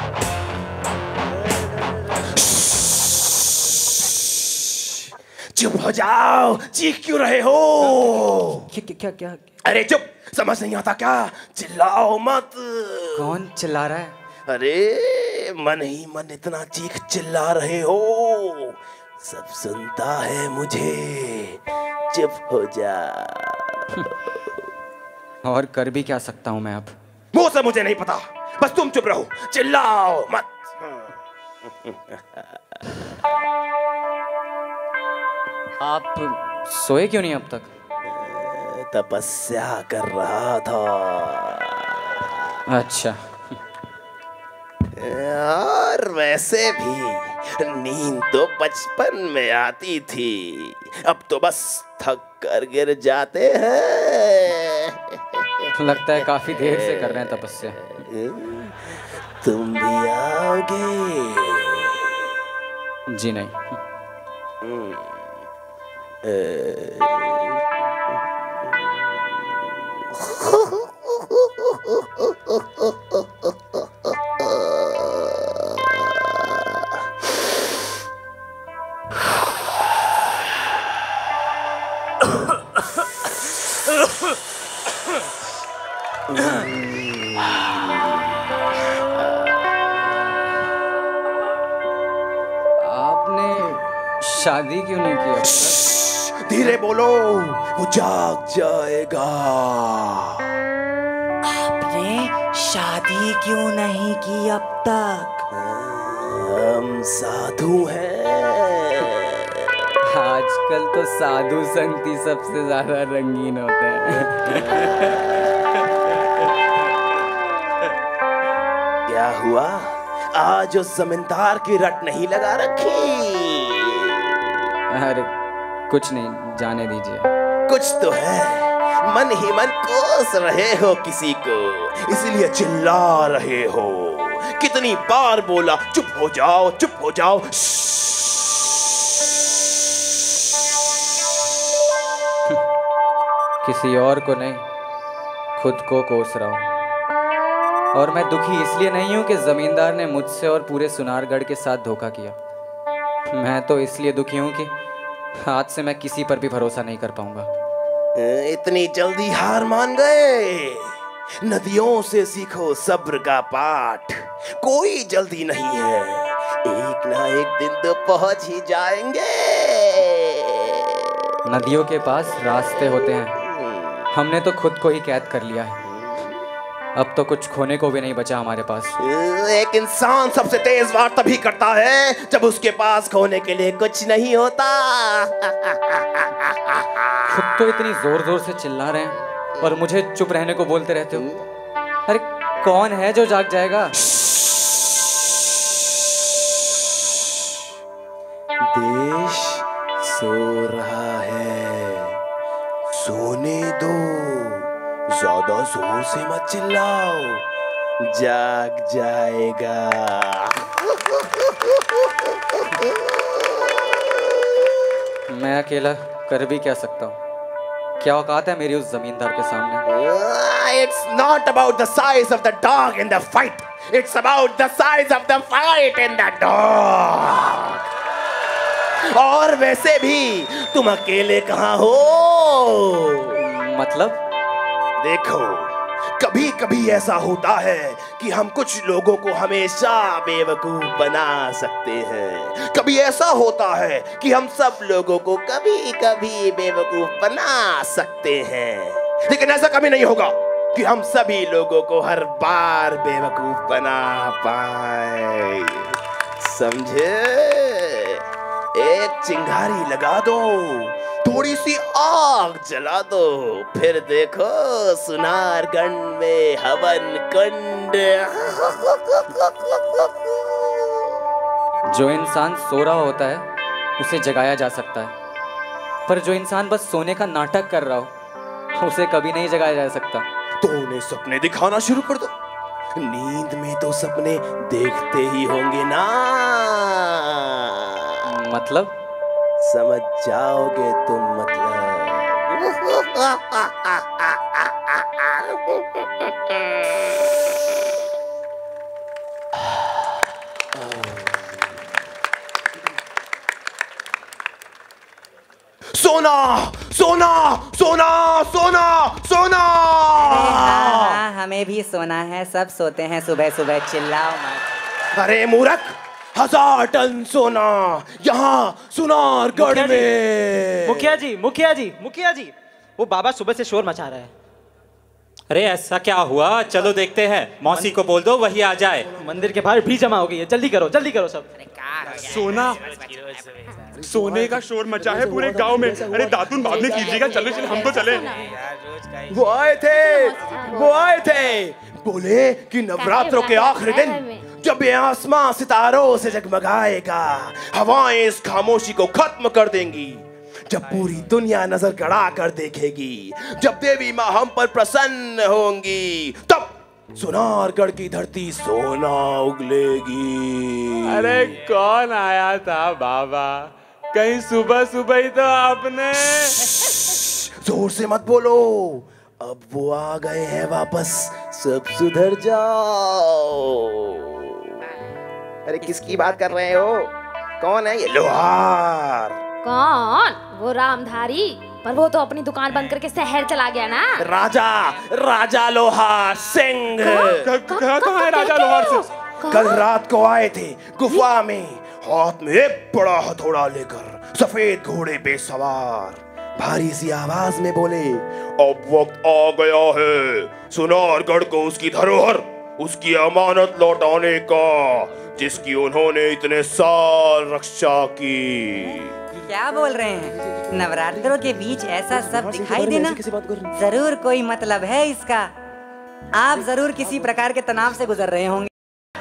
चुप हो जाओ, चीख क्यों रहे हो? क्या क्या? अरे चुप, समझ नहीं आता क्या? चिल्लाओ मत। कौन चिल्ला रहा है? अरे मन ही मन इतना चीख चिल्ला रहे हो, सब सुनता है मुझे। चुप हो जा। और कर भी क्या सकता हूँ मैं अब? वो सब मुझे नहीं पता, बस तुम चुप रहो, चिल्लाओ मत। आप सोए क्यों नहीं अब तक? तपस्या कर रहा था। अच्छा। और वैसे भी नींद तो बचपन में आती थी, अब तो बस थक कर गिर जाते हैं। लगता है काफी देर से कर रहे हैं तपस्या। तुम भी आओगे? जी नहीं। शादी क्यों नहीं किया? धीरे बोलो, वो जाग जाएगा। आपने शादी क्यों नहीं की अब तक? हम साधु हैं। आजकल तो साधु संगति सबसे ज्यादा रंगीन होते हैं। क्या हुआ? आज उस जमींदार की रट नहीं लगा रखी? अरे कुछ नहीं, जाने दीजिए। कुछ तो है, मन ही मन कोस रहे हो किसी को, इसलिए चिल्ला रहे हो। कितनी बार बोला चुप हो जाओ, चुप हो जाओ। किसी और को नहीं, खुद को कोस रहा हूँ। और मैं दुखी इसलिए नहीं हूँ कि जमींदार ने मुझसे और पूरे सुनारगढ़ के साथ धोखा किया। मैं तो इसलिए दुखी हूँ कि आज से मैं किसी पर भी भरोसा नहीं कर पाऊंगा। इतनी जल्दी हार मान गए? नदियों से सीखो सब्र का पाठ, कोई जल्दी नहीं है, एक ना एक दिन तो पहुंच ही जाएंगे। नदियों के पास रास्ते होते हैं, हमने तो खुद को ही कैद कर लिया है। अब तो कुछ खोने को भी नहीं बचा हमारे पास। एक इंसान सबसे तेज वार तभी करता है जब उसके पास खोने के लिए कुछ नहीं होता। खुद तो इतनी जोर जोर से चिल्ला रहे हैं और मुझे चुप रहने को बोलते रहते हो। अरे कौन है जो जाग जाएगा? देश सो रहा है, सोने दो, ज्यादा जोर से मत चिल्लाओ, जाग जाएगा। मैं अकेला कर भी क्या सकता हूँ? क्या औकात है मेरी उस जमींदार के सामने? It's not about the size of the dog in the fight. It's about the size of the fight in the dog. और वैसे भी तुम अकेले कहाँ हो? मतलब? देखो, कभी कभी ऐसा होता है कि हम कुछ लोगों को हमेशा बेवकूफ बना सकते हैं। कभी ऐसा होता है कि हम सब लोगों को कभी कभी बेवकूफ बना सकते हैं, लेकिन ऐसा कभी नहीं होगा कि हम सभी लोगों को हर बार बेवकूफ बना पाए। समझे? एक चिंगारी लगा दो, थोड़ी सी आग जला दो, फिर देखो सुनारगढ़ में हवन कुंड। जो इंसान सो रहा होता है उसे जगाया जा सकता है, पर जो इंसान बस सोने का नाटक कर रहा हो उसे कभी नहीं जगाया जा सकता। तो उन्हें सपने दिखाना शुरू कर दो। नींद में तो सपने देखते ही होंगे ना। मतलब? समझ जाओगे तुम मतलब। सोना सोना सोना सोना सोना। हाँ, हमें भी सोना है, सब सोते हैं सुबह सुबह, चिल्लाओ मत। अरे मूर्ख, 1000 टन सोना यहाँ सुनारगढ़ में। मुखिया जी, वो बाबा सुबह से शोर मचा रहा है। अरे ऐसा क्या हुआ? चलो देखते हैं। मौसी को बोल दो वही आ जाए। मंदिर के बाहर भी जमा हो गई है, जल्दी करो सब। सोना, सोने का शोर मचा है पूरे गांव में। अरे दातुन बाद में कीजिएगा, चलो हम तो चले। वो आए थे बोले कि नवरात्रों के आखिरी दिन जब ये आसमां सितारों से जगमगाएगा, हवाएं इस खामोशी को खत्म कर देंगी, जब पूरी दुनिया नजर गड़ा कर देखेगी, जब देवी माँ हम पर प्रसन्न होंगी, तब सुनारगढ़ की धरती सोना उगलेगी। अरे कौन आया था बाबा? कहीं सुबह सुबह ही तो आपने। जोर से मत बोलो, अब वो आ गए हैं वापस, सब सुधर जाओ। अरे किसकी बात कर रहे हो? कौन है ये लोहार? कौन? वो रामधारी, पर वो तो अपनी दुकान बंद करके शहर चला गया ना। राजा लोहार सिंह। कहाँ है राजा लोहार सिंह? कल रात को आए थे गुफा में, हाथ में एक बड़ा हथौड़ा लेकर, सफेद घोड़े पे सवार, भारी सी आवाज में बोले, अब वक्त आ गया है सुनारगढ़ को उसकी धरोहर, उसकी अमानत लौटाने का, जिसकी उन्होंने इतने साल रक्षा की। क्या बोल रहे हैं? नवरात्रों के बीच ऐसा सब दिखाई देना, जरूर कोई मतलब है इसका। आप जरूर किसी प्रकार के तनाव से गुजर रहे होंगे।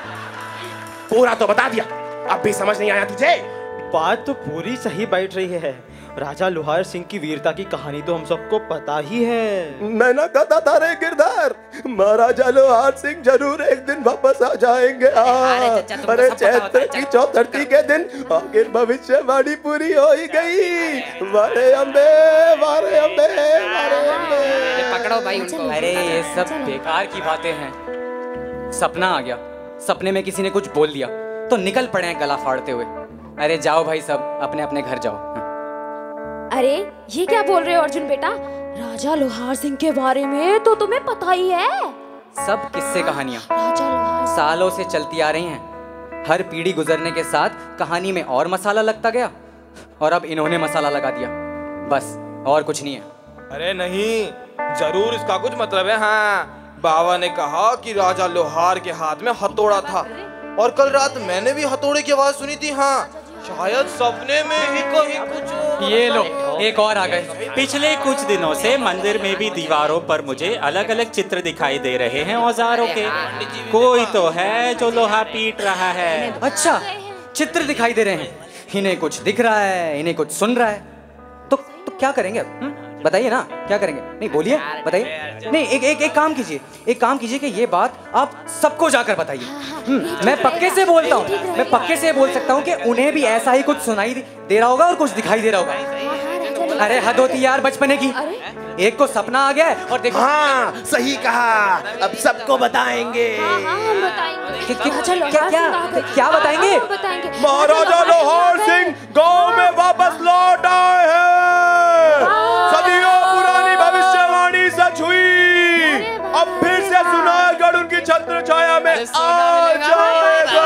पूरा तो बता दिया, अब भी समझ नहीं आया तुझे? बात तो पूरी सही बैठ रही है। राजा लोहार सिंह की वीरता की कहानी तो हम सबको पता ही है। मैं ना कहता था रे गिरधार, महाराजा लोहार सिंह जरूर एक दिन वापस आ जाएंगे। अरे चैत्र की चौथी के दिन आखिर भविष्यवाणी पूरी हो ही गई। वारे अम्बे, वारे अम्बे, वारे अम्बे। पकड़ो भाई उनको। अरे ये सब बेकार की बातें हैं। सपना आ गया, सपने में किसी ने कुछ बोल दिया तो निकल पड़े हैं गला फाड़ते हुए। अरे जाओ भाई, सब अपने अपने घर जाओ। अरे ये क्या बोल रहे हो अर्जुन बेटा? राजा लोहार सिंह के बारे में तो तुम्हें पता ही है। सब किस्से कहानियां राजा लोहार सालों से चलती आ रही हैं। हर पीढ़ी गुजरने के साथ कहानी में और मसाला लगता गया, और अब इन्होंने मसाला लगा दिया, बस और कुछ नहीं है। अरे नहीं, जरूर इसका कुछ मतलब है। हाँ, बाबा ने कहा कि राजा लोहार के हाथ में हथौड़ा था, और कल रात मैंने भी हथौड़े की आवाज सुनी थी। हाँ, शायद सपने में ही कहीं कुछ। ये लो, एक और आ गए। पिछले कुछ दिनों से मंदिर में भी दीवारों पर मुझे अलग अलग चित्र दिखाई दे रहे हैं औजारों के। कोई तो है जो लोहा पीट रहा है। अच्छा, चित्र दिखाई दे रहे हैं। इन्हें कुछ दिख रहा है, इन्हें कुछ सुन रहा है। तो क्या करेंगे? बताइए ना, क्या करेंगे? नहीं बोलिए, बताइए। नहीं, एक काम कीजिए कि ये बात आप सबको जाकर बताइए। मैं पक्के से बोलता हूँ, मैं पक्के से बोल सकता हूँ कि उन्हें भी ऐसा ही कुछ सुनाई दे रहा होगा और कुछ दिखाई दे रहा होगा। अरे हद होती यार बचपने की। एक को सपना आ गया है और देखो। हाँ, सही कहा, अब सबको बताएंगे। हम बताएंगे। क्या बताएंगे? महाराजा लोहार सिंह गांव में वापस लौट आए हैं। सदियों पुरानी भविष्यवाणी सच हुई, अब फिर पूरा सुनारगढ़ उनकी छत्र छाया में आ जाएगा।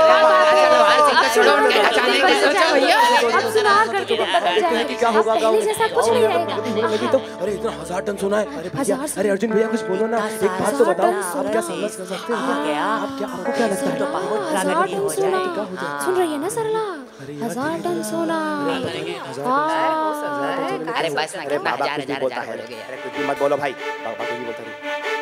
अब सुनारगढ़ के बदल जाएंगे। क्या होगा गाँव पहले जैसा कुछ नहीं रहेगा। लगी तो अरे इतना 1000 टन सोना है। अरे भैया, अरे अर्जुन भैया कुछ बोलो ना, एक बात तो बताओ, आप क्या समझ कर सकते हो? आप क्या, आपको क्या लगता है? 1000 टन सोना सुन रही है ना सरला? 1000 टन सोना। अरे बस ना, अरे बाबा जा कुछ भी रहे बोलता है। अरे कुछ भी मत बोलो भाई, बाबा कुछ भी बोलता है।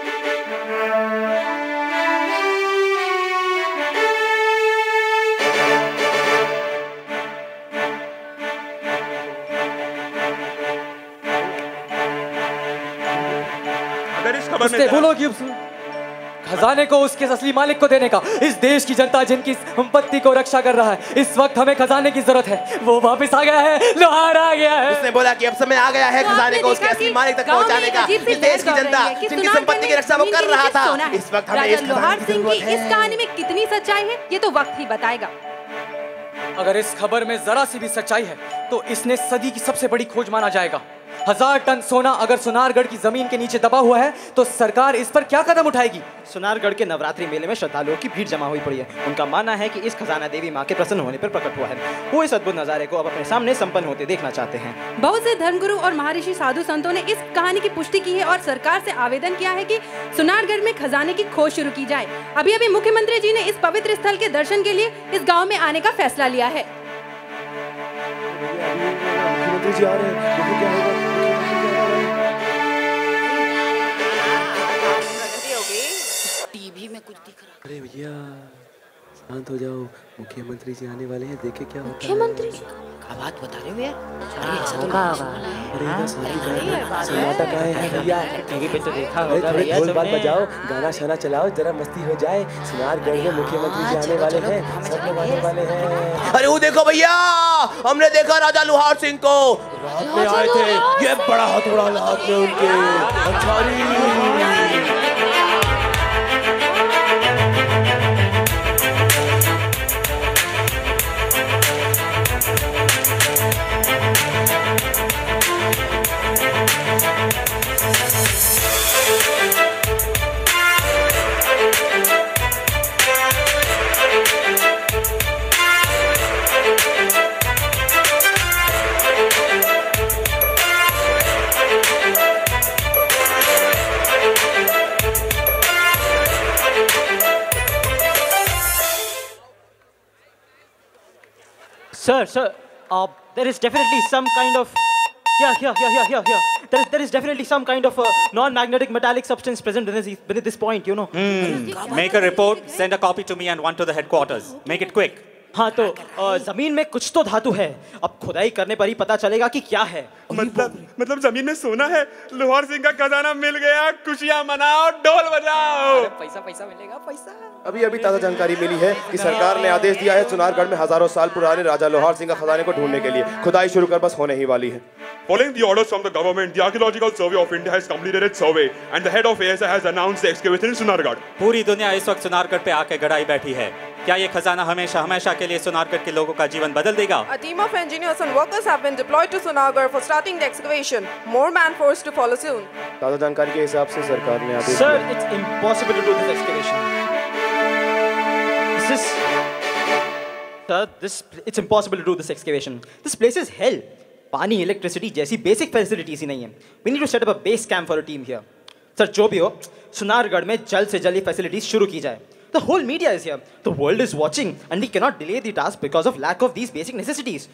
उसने बोलो कि खजाने को उसके असली मालिक को देने का। इस देश की जनता जिनकी संपत्ति को रक्षा कर रहा है, इस वक्त हमें खजाने की जरूरत है। वो वापस आ गया है, लोहार आ गया है। उसने बोला कि अब समय आ गया है खजाने को उसके असली मालिक तक पहुंचाने का। इस देश की जनता जिनकी संपत्ति की रक्षा वो कर रहा था, इस वक्त हमें इस लोहार सिंह की इस कहानी में कितनी सच्चाई है ये तो वक्त ही बताएगा। अगर इस खबर में जरा सी भी सच्चाई है तो इसने सदी की सबसे बड़ी खोज माना जाएगा। 1000 टन सोना अगर सुनारगढ़ की जमीन के नीचे दबा हुआ है तो सरकार इस पर क्या कदम उठाएगी? सुनारगढ़ के नवरात्रि मेले में श्रद्धालुओं की भीड़ जमा हुई पड़ी है। उनका मानना है कि इस खजाना देवी मां के प्रसन्न होने पर प्रकट हुआ है। वो इस अद्भुत नजारे को अब अपने सामने संपन्न होते देखना चाहते हैं। बहुत से धर्मगुरु और महर्षि साधु संतों ने इस कहानी की पुष्टि की है और सरकार से आवेदन किया है कि सुनारगढ़ में खजाने की खोज शुरू की जाए। अभी मुख्यमंत्री जी ने इस पवित्र स्थल के दर्शन के लिए इस गाँव में आने का फैसला लिया है। मुख्यमंत्री जी आ रहे हैं, देखो क्या होगा। टीवी में कुछ दिख रहा। अरे भैया शांत हो जाओ, मुख्यमंत्री जी आने वाले हैं, देखे क्या होता है। मुख्यमंत्री जी क्या बात बता रहे हो यार? अरे ऐसा तो अरे इधर सन्नाटा का है भैया, टीवी पे तो देखा होगा भैया। ढोल बात बजाओ, गाना शाना चलाओ, जरा मस्ती हो जाए। सुनारगढ़ में मुख्यमंत्री जी आने वाले हैं, सब लोग आने वाले हैं। अरे वो देखो भैया, हमने देखा राजा लोहार सिंह को रात में आए थे, ये बड़ा हथौड़ा हाथ में उनके। Sir, there is definitely some kind of There is definitely some kind of non-magnetic metallic substance present beneath this point, you know. Make a report, send a copy to me and one to the headquarters. Make it quick. हाँ तो जमीन में कुछ तो धातु है। अब खुदाई करने पर ही पता चलेगा कि क्या है। मतलब जमीन में सोना है। लोहार सिंह का खजाना मिल गया, खुशियां मनाओ, ढोल बजाओ। पैसा मिलेगा, पैसा। अभी ताज़ा जानकारी मिली है कि सरकार ने आदेश दिया है सुनारगढ़ में हजारों साल पुराने राजा लोहार सिंह का खजाने को ढूंढने के लिए खुदाई शुरू कर बस होने ही वाली है। Following the orders from the government, the Archaeological Survey of India has completed its survey and the head of ASI has announced the excavation in Sunargarh. पूरी दुनिया इस वक्त सुनारगढ़ पे आके गड़ाई बैठी है। क्या ये खजाना हमेशा के लिए सुनारगढ़ के लोगों का जीवन बदल देगा? A team of engineers and workers have been deployed to Sunargarh for starting the excavation. More manforce to follow soon. ताज़ा जानकारी के हिसाब से सरकार ने आदेश Sir, it's impossible to do this excavation. It's impossible to do this excavation. This place is hell. पानी, electricity जैसी बेसिक फैसिलिटीज ही नहीं है। We need to set up a base camp for a team here. Sir जो भी हो, सुनारगढ़ में जल्द से जल्द फैसिलिटीज शुरू की जाए। The whole media is here. The world is watching and we cannot delay the task because of lack of these basic necessities.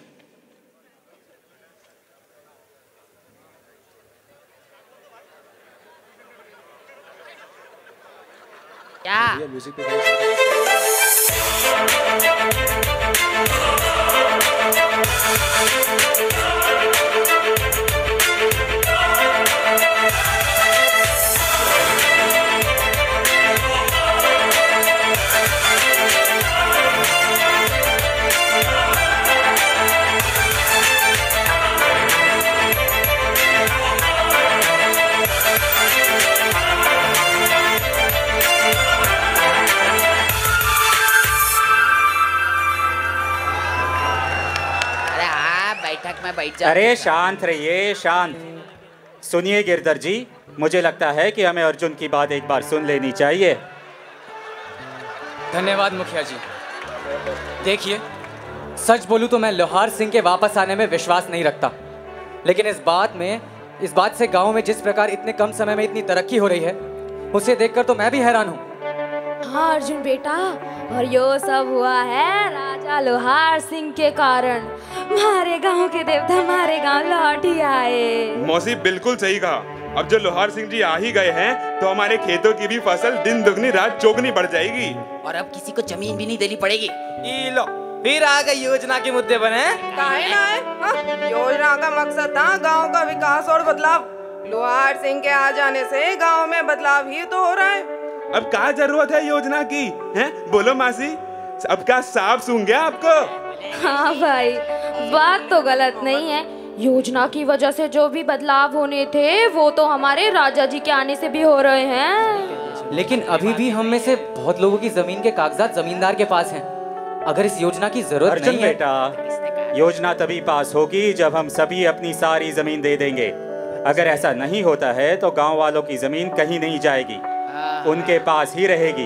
क्या? म्यूजिक पे बैठक में बैठ जा। अरे शांत रहिए, शांत। सुनिए गिरधर जी, मुझे लगता है कि हमें अर्जुन की बात एक बार सुन लेनी चाहिए। धन्यवाद मुखिया जी। देखिए, सच बोलूं तो मैं लोहार सिंह के वापस आने में विश्वास नहीं रखता, लेकिन इस बात से गांव में जिस प्रकार इतने कम समय में इतनी तरक्की हो रही है, उसे देखकर तो मैं भी हैरान हूँ। हाँ अर्जुन बेटा, और यो सब हुआ है राजा लोहार सिंह के कारण। हमारे गांव के देवता हमारे गांव लौट ही आए। मौसी बिल्कुल सही कहा। अब जो लोहार सिंह जी आ ही गए हैं तो हमारे खेतों की भी फसल दिन दुगनी रात चौगनी बढ़ जाएगी, और अब किसी को जमीन भी नहीं देनी पड़ेगी। लो, फिर आ गए योजना के मुद्दे बने। काहे ना है? हाँ? योजना का मकसद था गांव का विकास और बदलाव। लोहार सिंह के आ जाने से गांव में बदलाव ही तो हो रहा है। अब क्या जरूरत है योजना की? हैं? बोलो मासी, अब क्या साफ सूंघ गया आपको? हाँ भाई, बात तो गलत नहीं है। योजना की वजह से जो भी बदलाव होने थे वो तो हमारे राजा जी के आने से भी हो रहे हैं। लेकिन अभी भी हम में से बहुत लोगों की जमीन के कागजात जमींदार के पास हैं। अगर इस योजना की जरूरत अर्जुन नहीं है। बेटा, योजना तभी पास होगी जब हम सभी अपनी सारी जमीन दे देंगे। अगर ऐसा नहीं होता है तो गांव वालों की जमीन कहीं नहीं जाएगी, उनके पास ही रहेगी।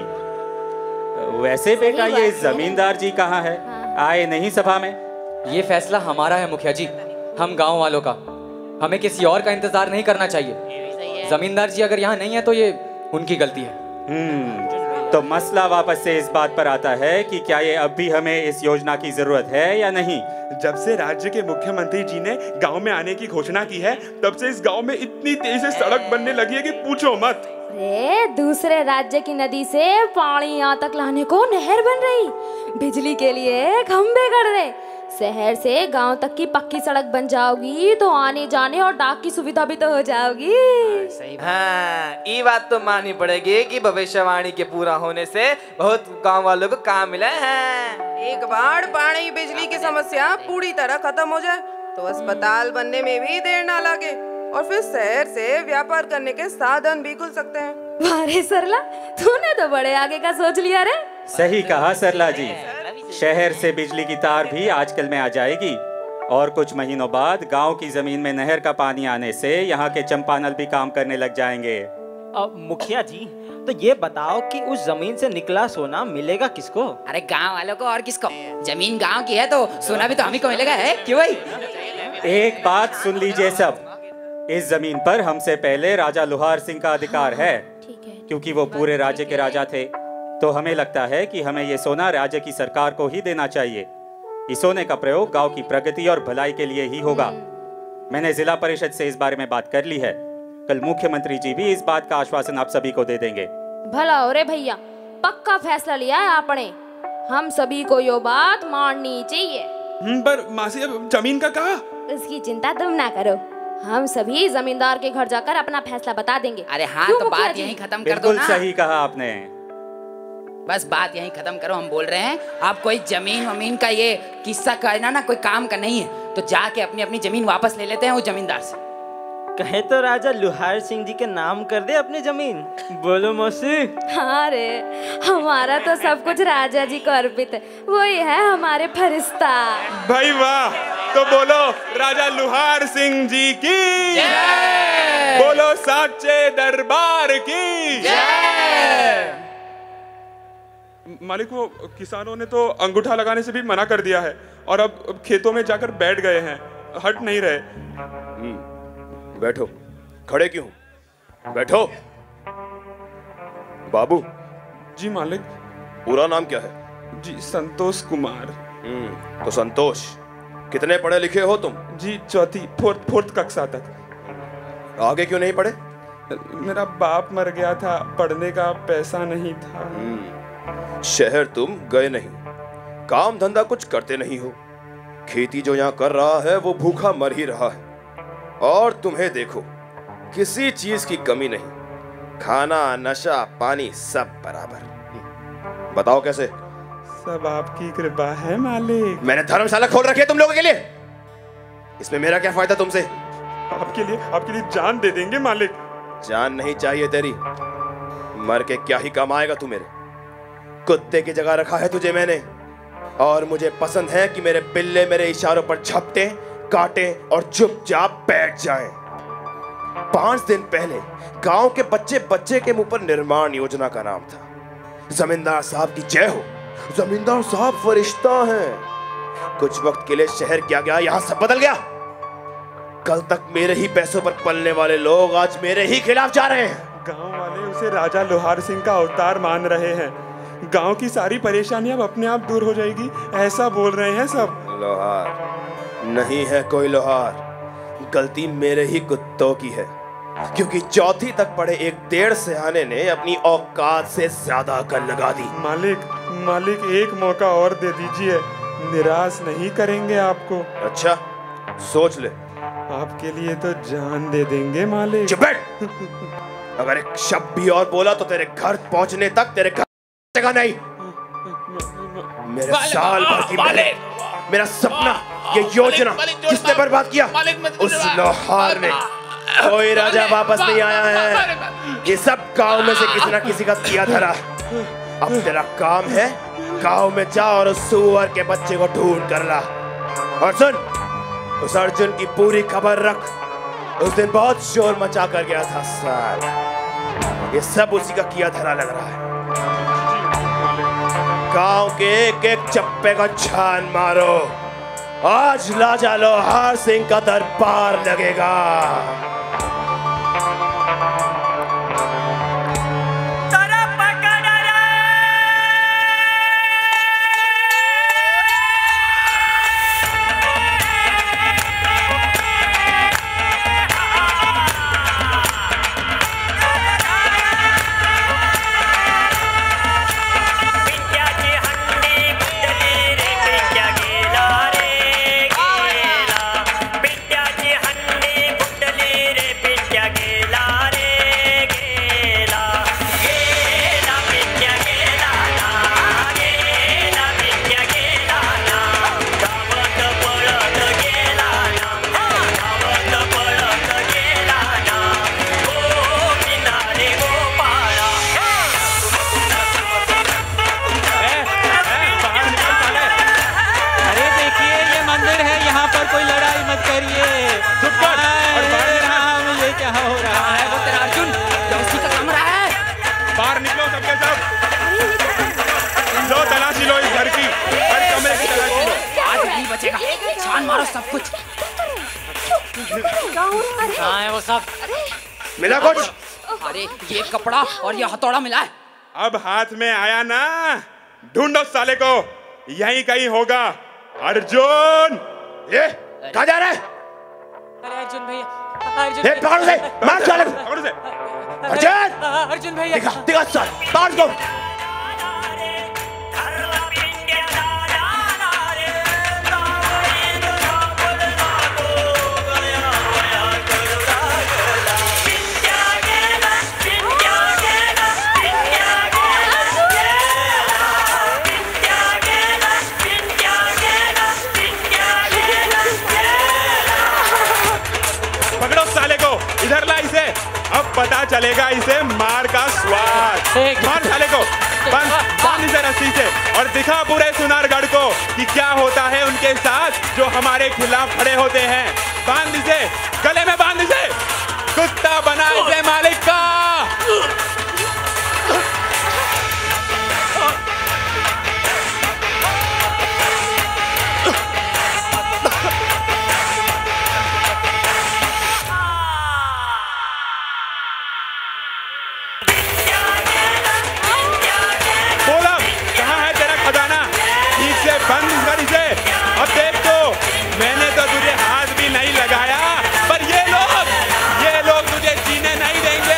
वैसे बेटा, ये जमींदार जी कहाँ है? आए नहीं सभा में? ये फैसला हमारा है मुखिया जी, हम गांव वालों का। हमें किसी और का इंतजार नहीं करना चाहिए। जमींदार जी अगर यहाँ नहीं है तो ये उनकी गलती है। तो मसला वापस से इस बात पर आता है कि क्या ये अब भी हमें इस योजना की जरूरत है या नहीं। जब से राज्य के मुख्यमंत्री जी ने गांव में आने की घोषणा की है, तब से इस गांव में इतनी तेजी से सड़क बनने लगी है कि पूछो मत। अरे दूसरे राज्य की नदी से पानी यहाँ तक लाने को नहर बन रही, बिजली के लिए खंभे गड़ रहे, शहर से गांव तक की पक्की सड़क बन जाओगी तो आने जाने और डाक की सुविधा भी तो हो जाओगी। हाँ, ये बात तो माननी पड़ेगी कि भविष्यवाणी के पूरा होने से बहुत गांव वालों को काम मिला है। एक बार पानी बिजली की समस्या पूरी तरह खत्म हो जाए तो अस्पताल बनने में भी देर ना लगे और फिर शहर से व्यापार करने के साधन भी खुल सकते हैं। अरे सरला, तूने तो बड़े आगे का सोच लिया रे। सही कहा सरला जी, शहर से बिजली की तार भी आजकल में आ जाएगी और कुछ महीनों बाद गांव की जमीन में नहर का पानी आने से यहाँ के चंपानल भी काम करने लग जाएंगे। अब मुखिया जी, तो ये बताओ कि उस जमीन से निकला सोना मिलेगा किसको? अरे गांव वालों को और किसको? जमीन गांव की है तो सोना भी तो हम ही को मिलेगा, है क्यों भाई? एक बात सुन लीजिए सब, इस जमीन पर हमसे पहले राजा लोहार सिंह का अधिकार है, क्योंकि वो पूरे राज्य के राजा थे। तो हमें लगता है कि हमें ये सोना राज्य की सरकार को ही देना चाहिए। इस सोने का प्रयोग गांव की प्रगति और भलाई के लिए ही होगा। मैंने जिला परिषद से इस बारे में बात कर ली है। कल मुख्यमंत्री जी भी इस बात का आश्वासन आप सभी को दे देंगे। भला हो रे भैया, पक्का फैसला लिया है आपने, हम सभी को ये बात माननी चाहिए। पर मासी, अब जमीन का कहा? उसकी चिंता तुम ना करो, हम सभी जमींदार के घर जाकर अपना फैसला बता देंगे। अरे हाँ, तो बात यहीं खत्म कर दो बिल्कुल ना। सही कहा आपने, बस बात यहीं खत्म करो। हम बोल रहे हैं आप कोई जमीन वमीन का ये किस्सा करना ना कोई काम का नहीं है, तो जाके अपनी अपनी जमीन वापस ले लेते हैं वो जमींदार से। कहे तो राजा लोहार सिंह जी के नाम कर दे अपनी जमीन। बोलो मौसी। हाँ रे, हमारा तो सब कुछ राजा जी को अर्पित है, वही है हमारे फरिश्ता। भाई वाह, तो बोलो राजा लोहार सिंह जी की जय। बोलो साचे दरबार की जय। मालिक, वो किसानों ने तो अंगूठा लगाने से भी मना कर दिया है और अब खेतों में जाकर बैठ गए हैं, हट नहीं रहे। बैठो। खड़े क्यों? बैठो। बाबू। जी मालिक। पूरा नाम क्या है? जी संतोष कुमार। तो संतोष, कितने पढ़े लिखे हो तुम? जी फोर्थ कक्षा तक। आगे क्यों नहीं पढ़े? मेरा बाप मर गया था, पढ़ने का पैसा नहीं था। शहर तुम गए नहीं, काम धंधा कुछ करते नहीं हो, खेती जो यहाँ कर रहा है वो भूखा मर ही रहा है, और तुम्हें देखो किसी चीज की कमी नहीं, खाना नशा पानी सब बराबर। बताओ कैसे? सब आपकी कृपा है मालिक। मैंने धर्मशाला खोल रखी है तुम लोगों के लिए, इसमें मेरा क्या फायदा तुमसे? आपके लिए जान दे देंगे मालिक। जान नहीं चाहिए तेरी, मर के क्या ही काम आएगा तू मेरे? कुत्ते की जगह रखा है तुझे मैंने, और मुझे पसंद है कि मेरे बिल्ले मेरे इशारों पर झपटे काटे और चुपचाप बैठ जाएं। 5 दिन पहले गांव के बच्चे बच्चे के मुंह पर निर्माण योजना का नाम था। जमींदार साहब की जय हो। जमींदार साहब फरिश्ता हैं। कुछ वक्त के लिए शहर क्या गया, यहां सब बदल गया। कल तक मेरे ही पैसों पर पलने वाले लोग आज मेरे ही खिलाफ जा रहे हैं। गांव वाले उसे राजा लोहार सिंह का अवतार मान रहे हैं। गांव की सारी परेशानियां अब अपने आप दूर हो जाएगी, ऐसा बोल रहे हैं सब। लोहार नहीं है कोई लोहार, गलती मेरे ही कुत्तों की है, क्योंकि चौथी तक पढ़े एक 1.5 सयाने ने अपनी औकात से ज्यादा अकल लगा दी। मालिक एक मौका और दे दीजिए, निराश नहीं करेंगे आपको। अच्छा, सोच ले। आपके लिए तो जान दे देंगे मालिक। चुप बैठ। अगर एक शब्द भी और बोला तो तेरे घर पहुंचने तक तेरे घर जगह नहीं। मेरे साल भर की मेहनत, मेरा सपना, ये योजना किसने बर्बाद किया? उस लोहार ने। कोई राजा वापस नहीं आया है। ये सब गांव में से किसी ना किसी का किया धरा। अब तेरा काम है गांव में जा और उस सुअर के बच्चे को ढूंढ कर ला। और सुन, उस अर्जुन की पूरी खबर रख। उस दिन बहुत शोर मचा कर गया था साल। ये सब उसी का किया धरा लग रहा है। गांव के एक एक चप्पे को छान मारो। आज राजा लोहार सिंह का दरबार लगेगा। छान मारो सब कुछ। कहाँ है वो सब? मिला कुछ? अरे ये कपड़ा और ये हथौड़ा मिला है। अब हाथ में आया ना, ढूंढो साले को, यहीं कहीं होगा। अर्जुन, ये कहाँ जा रहा है? अरे अर्जुन भैया, अर्जुन पकड़ से, मार साले को। पकड़ से। अर्जुन भैया, दिखा साल, मार दो। इधर ला इसे, अब पता चलेगा इसे मार का स्वाद। मार साले को, बांध इसे रस्सी से और दिखा पूरे सुनारगढ़ को कि क्या होता है उनके साथ जो हमारे खिलाफ खड़े होते हैं। बांध इसे, गले में बांध इसे, कुत्ता बना इसे मालिक का। बंद कर इसे। अब देख तो, मैंने तो तुझे हाथ भी नहीं लगाया, पर ये लोग तुझे जीने नहीं देंगे।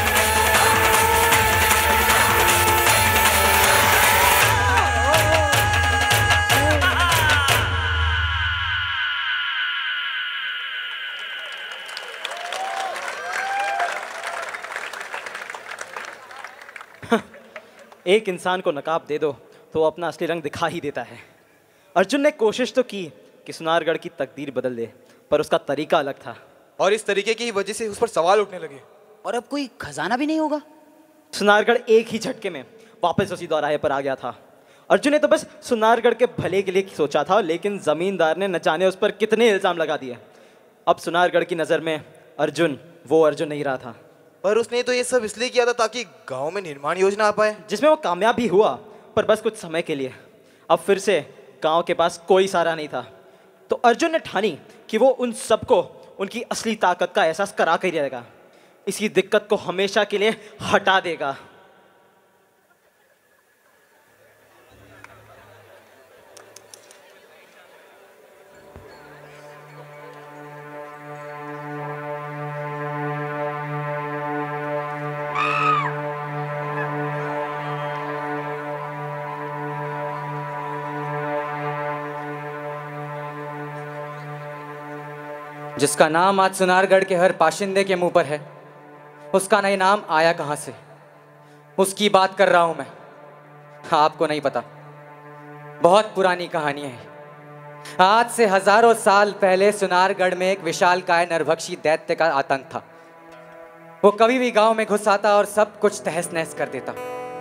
एक इंसान को नकाब दे दो तो वो अपना असली रंग दिखा ही देता है। अर्जुन ने कोशिश तो की कि सुनारगढ़ की तकदीर बदल दे, पर उसका तरीका अलग था। और इस तरीके की वजह से उस पर सवाल उठने लगे। और अब कोई खजाना भी नहीं होगा। सुनारगढ़ एक ही झटके में वापस उसी दौराहे पर आ गया था। अर्जुन ने तो बस सुनारगढ़ के भले के लिए सोचा था, लेकिन जमींदार ने न जाने उस पर कितने इल्जाम लगा दिए। अब सुनारगढ़ की नज़र में अर्जुन वो अर्जुन नहीं रहा था। पर उसने तो ये सब इसलिए किया था ताकि गांव में निर्माण योजना आ पाए, जिसमें वो कामयाब भी हुआ, पर बस कुछ समय के लिए। अब फिर से गांव के पास कोई सहारा नहीं था, तो अर्जुन ने ठानी कि वो उन सबको उनकी असली ताकत का एहसास करा कर रहेगा, इसी दिक्कत को हमेशा के लिए हटा देगा। जिसका नाम आज सुनारगढ़ के हर बाशिंदे के मुंह पर है, उसका नया नाम आया कहां से, उसकी बात कर रहा हूं मैं। आपको नहीं पता, बहुत पुरानी कहानी है। आज से हजारों साल पहले सुनारगढ़ में एक विशालकाय नरभक्षी दैत्य का आतंक था। वो कभी भी गांव में घुस आता और सब कुछ तहस नहस कर देता,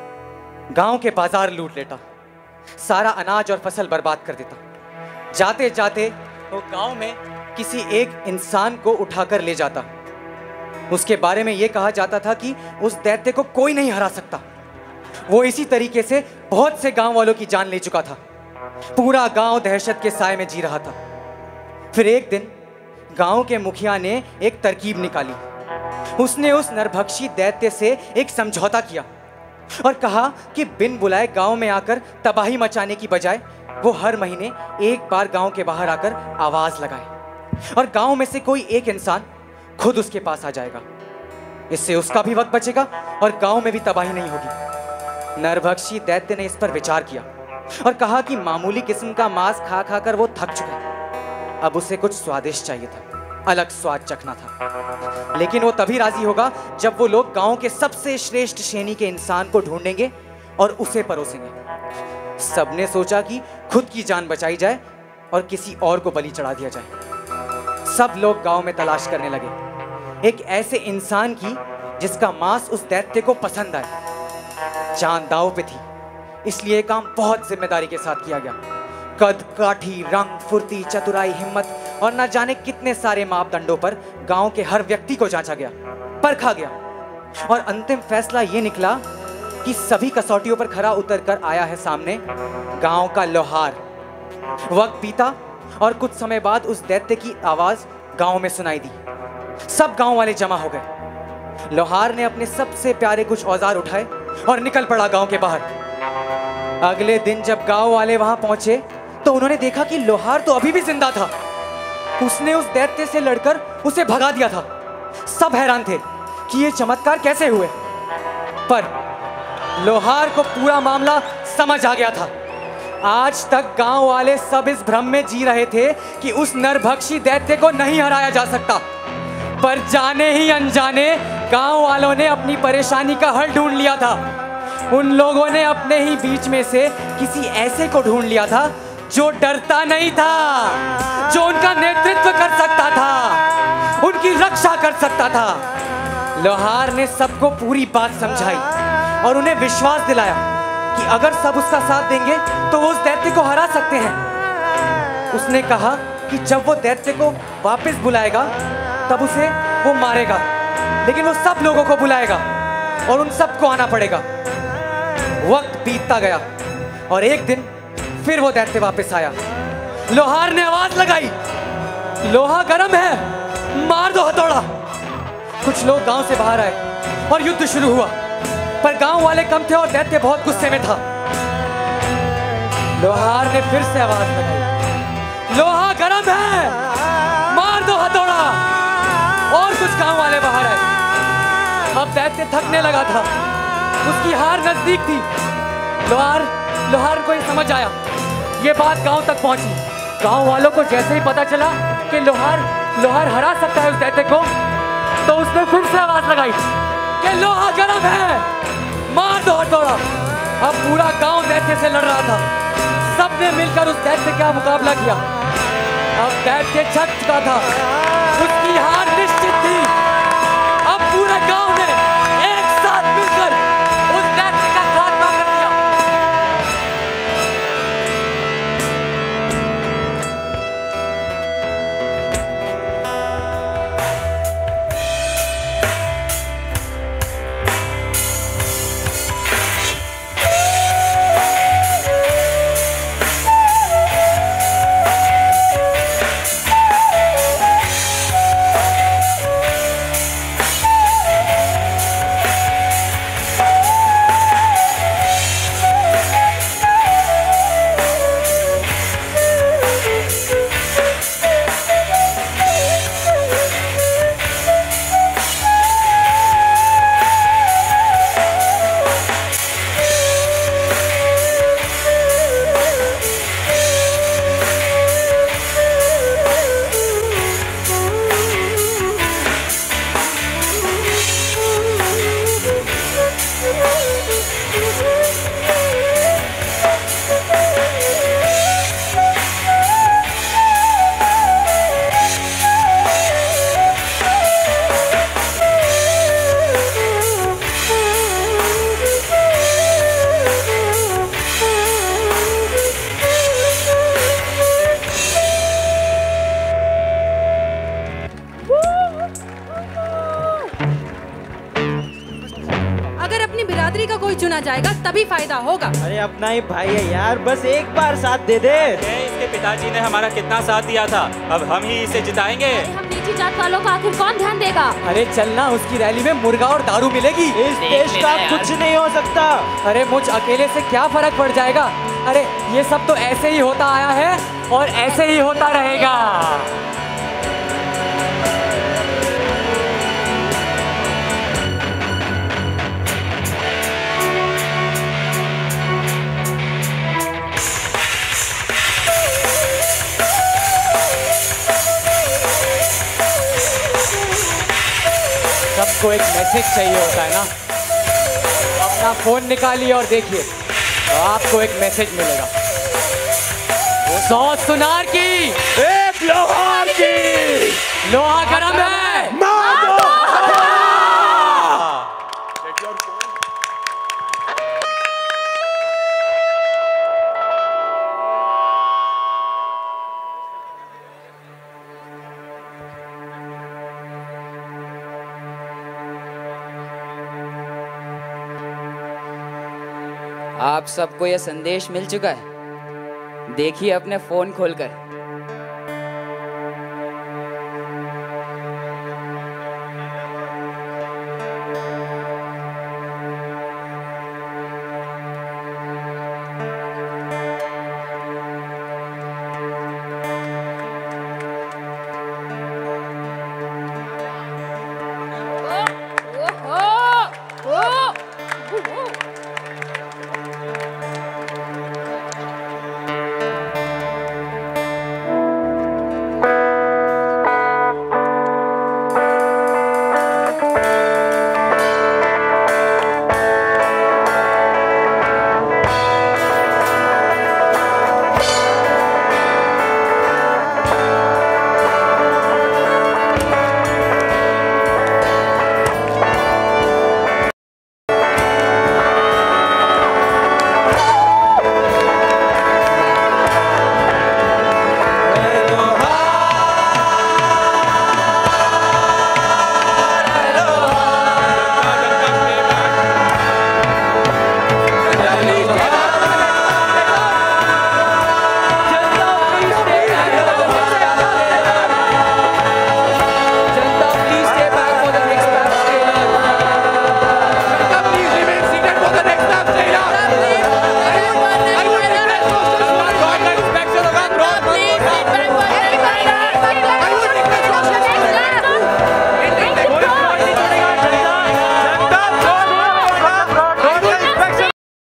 गांव के बाजार लूट लेता, सारा अनाज और फसल बर्बाद कर देता। जाते जाते वो गांव में किसी एक इंसान को उठाकर ले जाता। उसके बारे में यह कहा जाता था कि उस दैत्य को कोई नहीं हरा सकता। वो इसी तरीके से बहुत से गांव वालों की जान ले चुका था। पूरा गांव दहशत के साए में जी रहा था। फिर एक दिन गांव के मुखिया ने एक तरकीब निकाली। उसने उस नरभक्षी दैत्य से एक समझौता किया और कहा कि बिन बुलाए गांव में आकर तबाही मचाने की बजाय वो हर महीने एक बार गांव के बाहर आकर आवाज लगाए और गांव में से कोई एक इंसान खुद उसके पास आ जाएगा। इससे उसका भी वक्त बचेगा और गांव में भी तबाही नहीं होगी। नरभक्षी दैत्य ने इस पर विचार किया और कहा कि मामूली किस्म का मांस खा खाकर वो थक चुका है, अब उसे कुछ स्वादिष्ट चाहिए था, अलग स्वाद चखना था। लेकिन वो तभी राजी होगा जब वो लोग गांव के सबसे श्रेष्ठ श्रेणी के इंसान को ढूंढेंगे और उसे परोसेंगे। सबने सोचा कि खुद की जान बचाई जाए और किसी और को बलि चढ़ा दिया जाए। सब लोग गांव में तलाश करने लगे एक ऐसे इंसान की जिसका मांस उस दैत्य को पसंद आए। जान दांव पे थी, इसलिए काम बहुत जिम्मेदारी के साथ किया गया। कद काठी, रंग, फुर्ती, चतुराई, हिम्मत और न जाने कितने सारे मापदंडों पर गांव के हर व्यक्ति को जांचा गया, परखा गया और अंतिम फैसला ये निकला कि सभी कसौटियों पर खरा उतर कर आया है सामने गांव का लोहार। वक्त बीता और कुछ समय बाद उस दैत्य की आवाज गांव में सुनाई दी। सब गांव वाले जमा हो गए। लोहार ने अपने सबसे प्यारे कुछ औजार उठाए और निकल पड़ा गांव के बाहर। अगले दिन जब गांव वाले वहां पहुंचे तो उन्होंने देखा कि लोहार तो अभी भी जिंदा था। उसने उस दैत्य से लड़कर उसे भगा दिया था। सब हैरान थे कि ये चमत्कार कैसे हुए, पर लोहार को पूरा मामला समझ आ गया था। आज तक गांव वाले सब इस भ्रम में जी रहे थे कि उस नरभक्षी दैत्य को नहीं हराया जा सकता, पर जाने ही अनजाने गांव वालों ने अपनी परेशानी का हल ढूंढ लिया था। उन लोगों ने अपने ही बीच में से किसी ऐसे को ढूंढ लिया था जो डरता नहीं था, जो उनका नेतृत्व कर सकता था, उनकी रक्षा कर सकता था। लोहार ने सबको पूरी बात समझाई और उन्हें विश्वास दिलाया कि अगर सब उसका साथ देंगे तो वो उस दैत्य को हरा सकते हैं। उसने कहा कि जब वो दैत्य को वापस बुलाएगा तब उसे वो मारेगा, लेकिन वो सब लोगों को बुलाएगा और उन सबको आना पड़ेगा। वक्त बीतता गया और एक दिन फिर वो दैत्य वापस आया। लोहार ने आवाज लगाई, लोहा गर्म है, मार दो हथौड़ा। कुछ लोग गांव से बाहर आए और युद्ध शुरू हुआ, पर गांव वाले कम थे और दैत्य बहुत गुस्से में था। लोहार ने फिर से आवाज लगाई, लोहा गर्म है, मार दो हथौड़ा। और कुछ गांव वाले बाहर आए। अब दैत्य थकने लगा था, उसकी हार नजदीक थी। लोहार को ये समझ आया। ये बात गांव तक पहुंची। गांव वालों को जैसे ही पता चला कि लोहार हरा सकता है उस दैत्य को, तो उसने फिर से आवाज लगाई कि लोहा गर्म है, मार दो हथौड़ा। अब पूरा गांव दैत्य से लड़ रहा था। सबने मिलकर उस दैत्य का मुकाबला किया। अब दैत्य छक चुका था, उसकी हार निश्चित थी। अब पूरे गांव ने एक साथ मिलकर उस दैत्य का खात्मा कर दिया। कोई चुना जाएगा तभी फायदा होगा। अरे अपना ही भाई है यार, बस एक बार साथ दे दे। इसके पिताजी ने हमारा कितना साथ दिया था, अब हम ही इसे जिताएंगे। हम नीची जात वालों का आखिर कौन ध्यान देगा? अरे चलना, उसकी रैली में मुर्गा और दारू मिलेगी। इस देश का कुछ नहीं हो सकता। अरे मुझ अकेले से क्या फर्क पड़ जाएगा? अरे ये सब तो ऐसे ही होता आया है और ऐसे ही होता रहेगा। सबको एक मैसेज चाहिए होता है ना। अपना फोन निकालिए और देखिए, तो आपको एक मैसेज मिलेगा। 100 सुनार की, एक लोहार की। लोहा गरम है, मार दो। आप सबको यह संदेश मिल चुका है। देखिए अपने फोन खोलकर।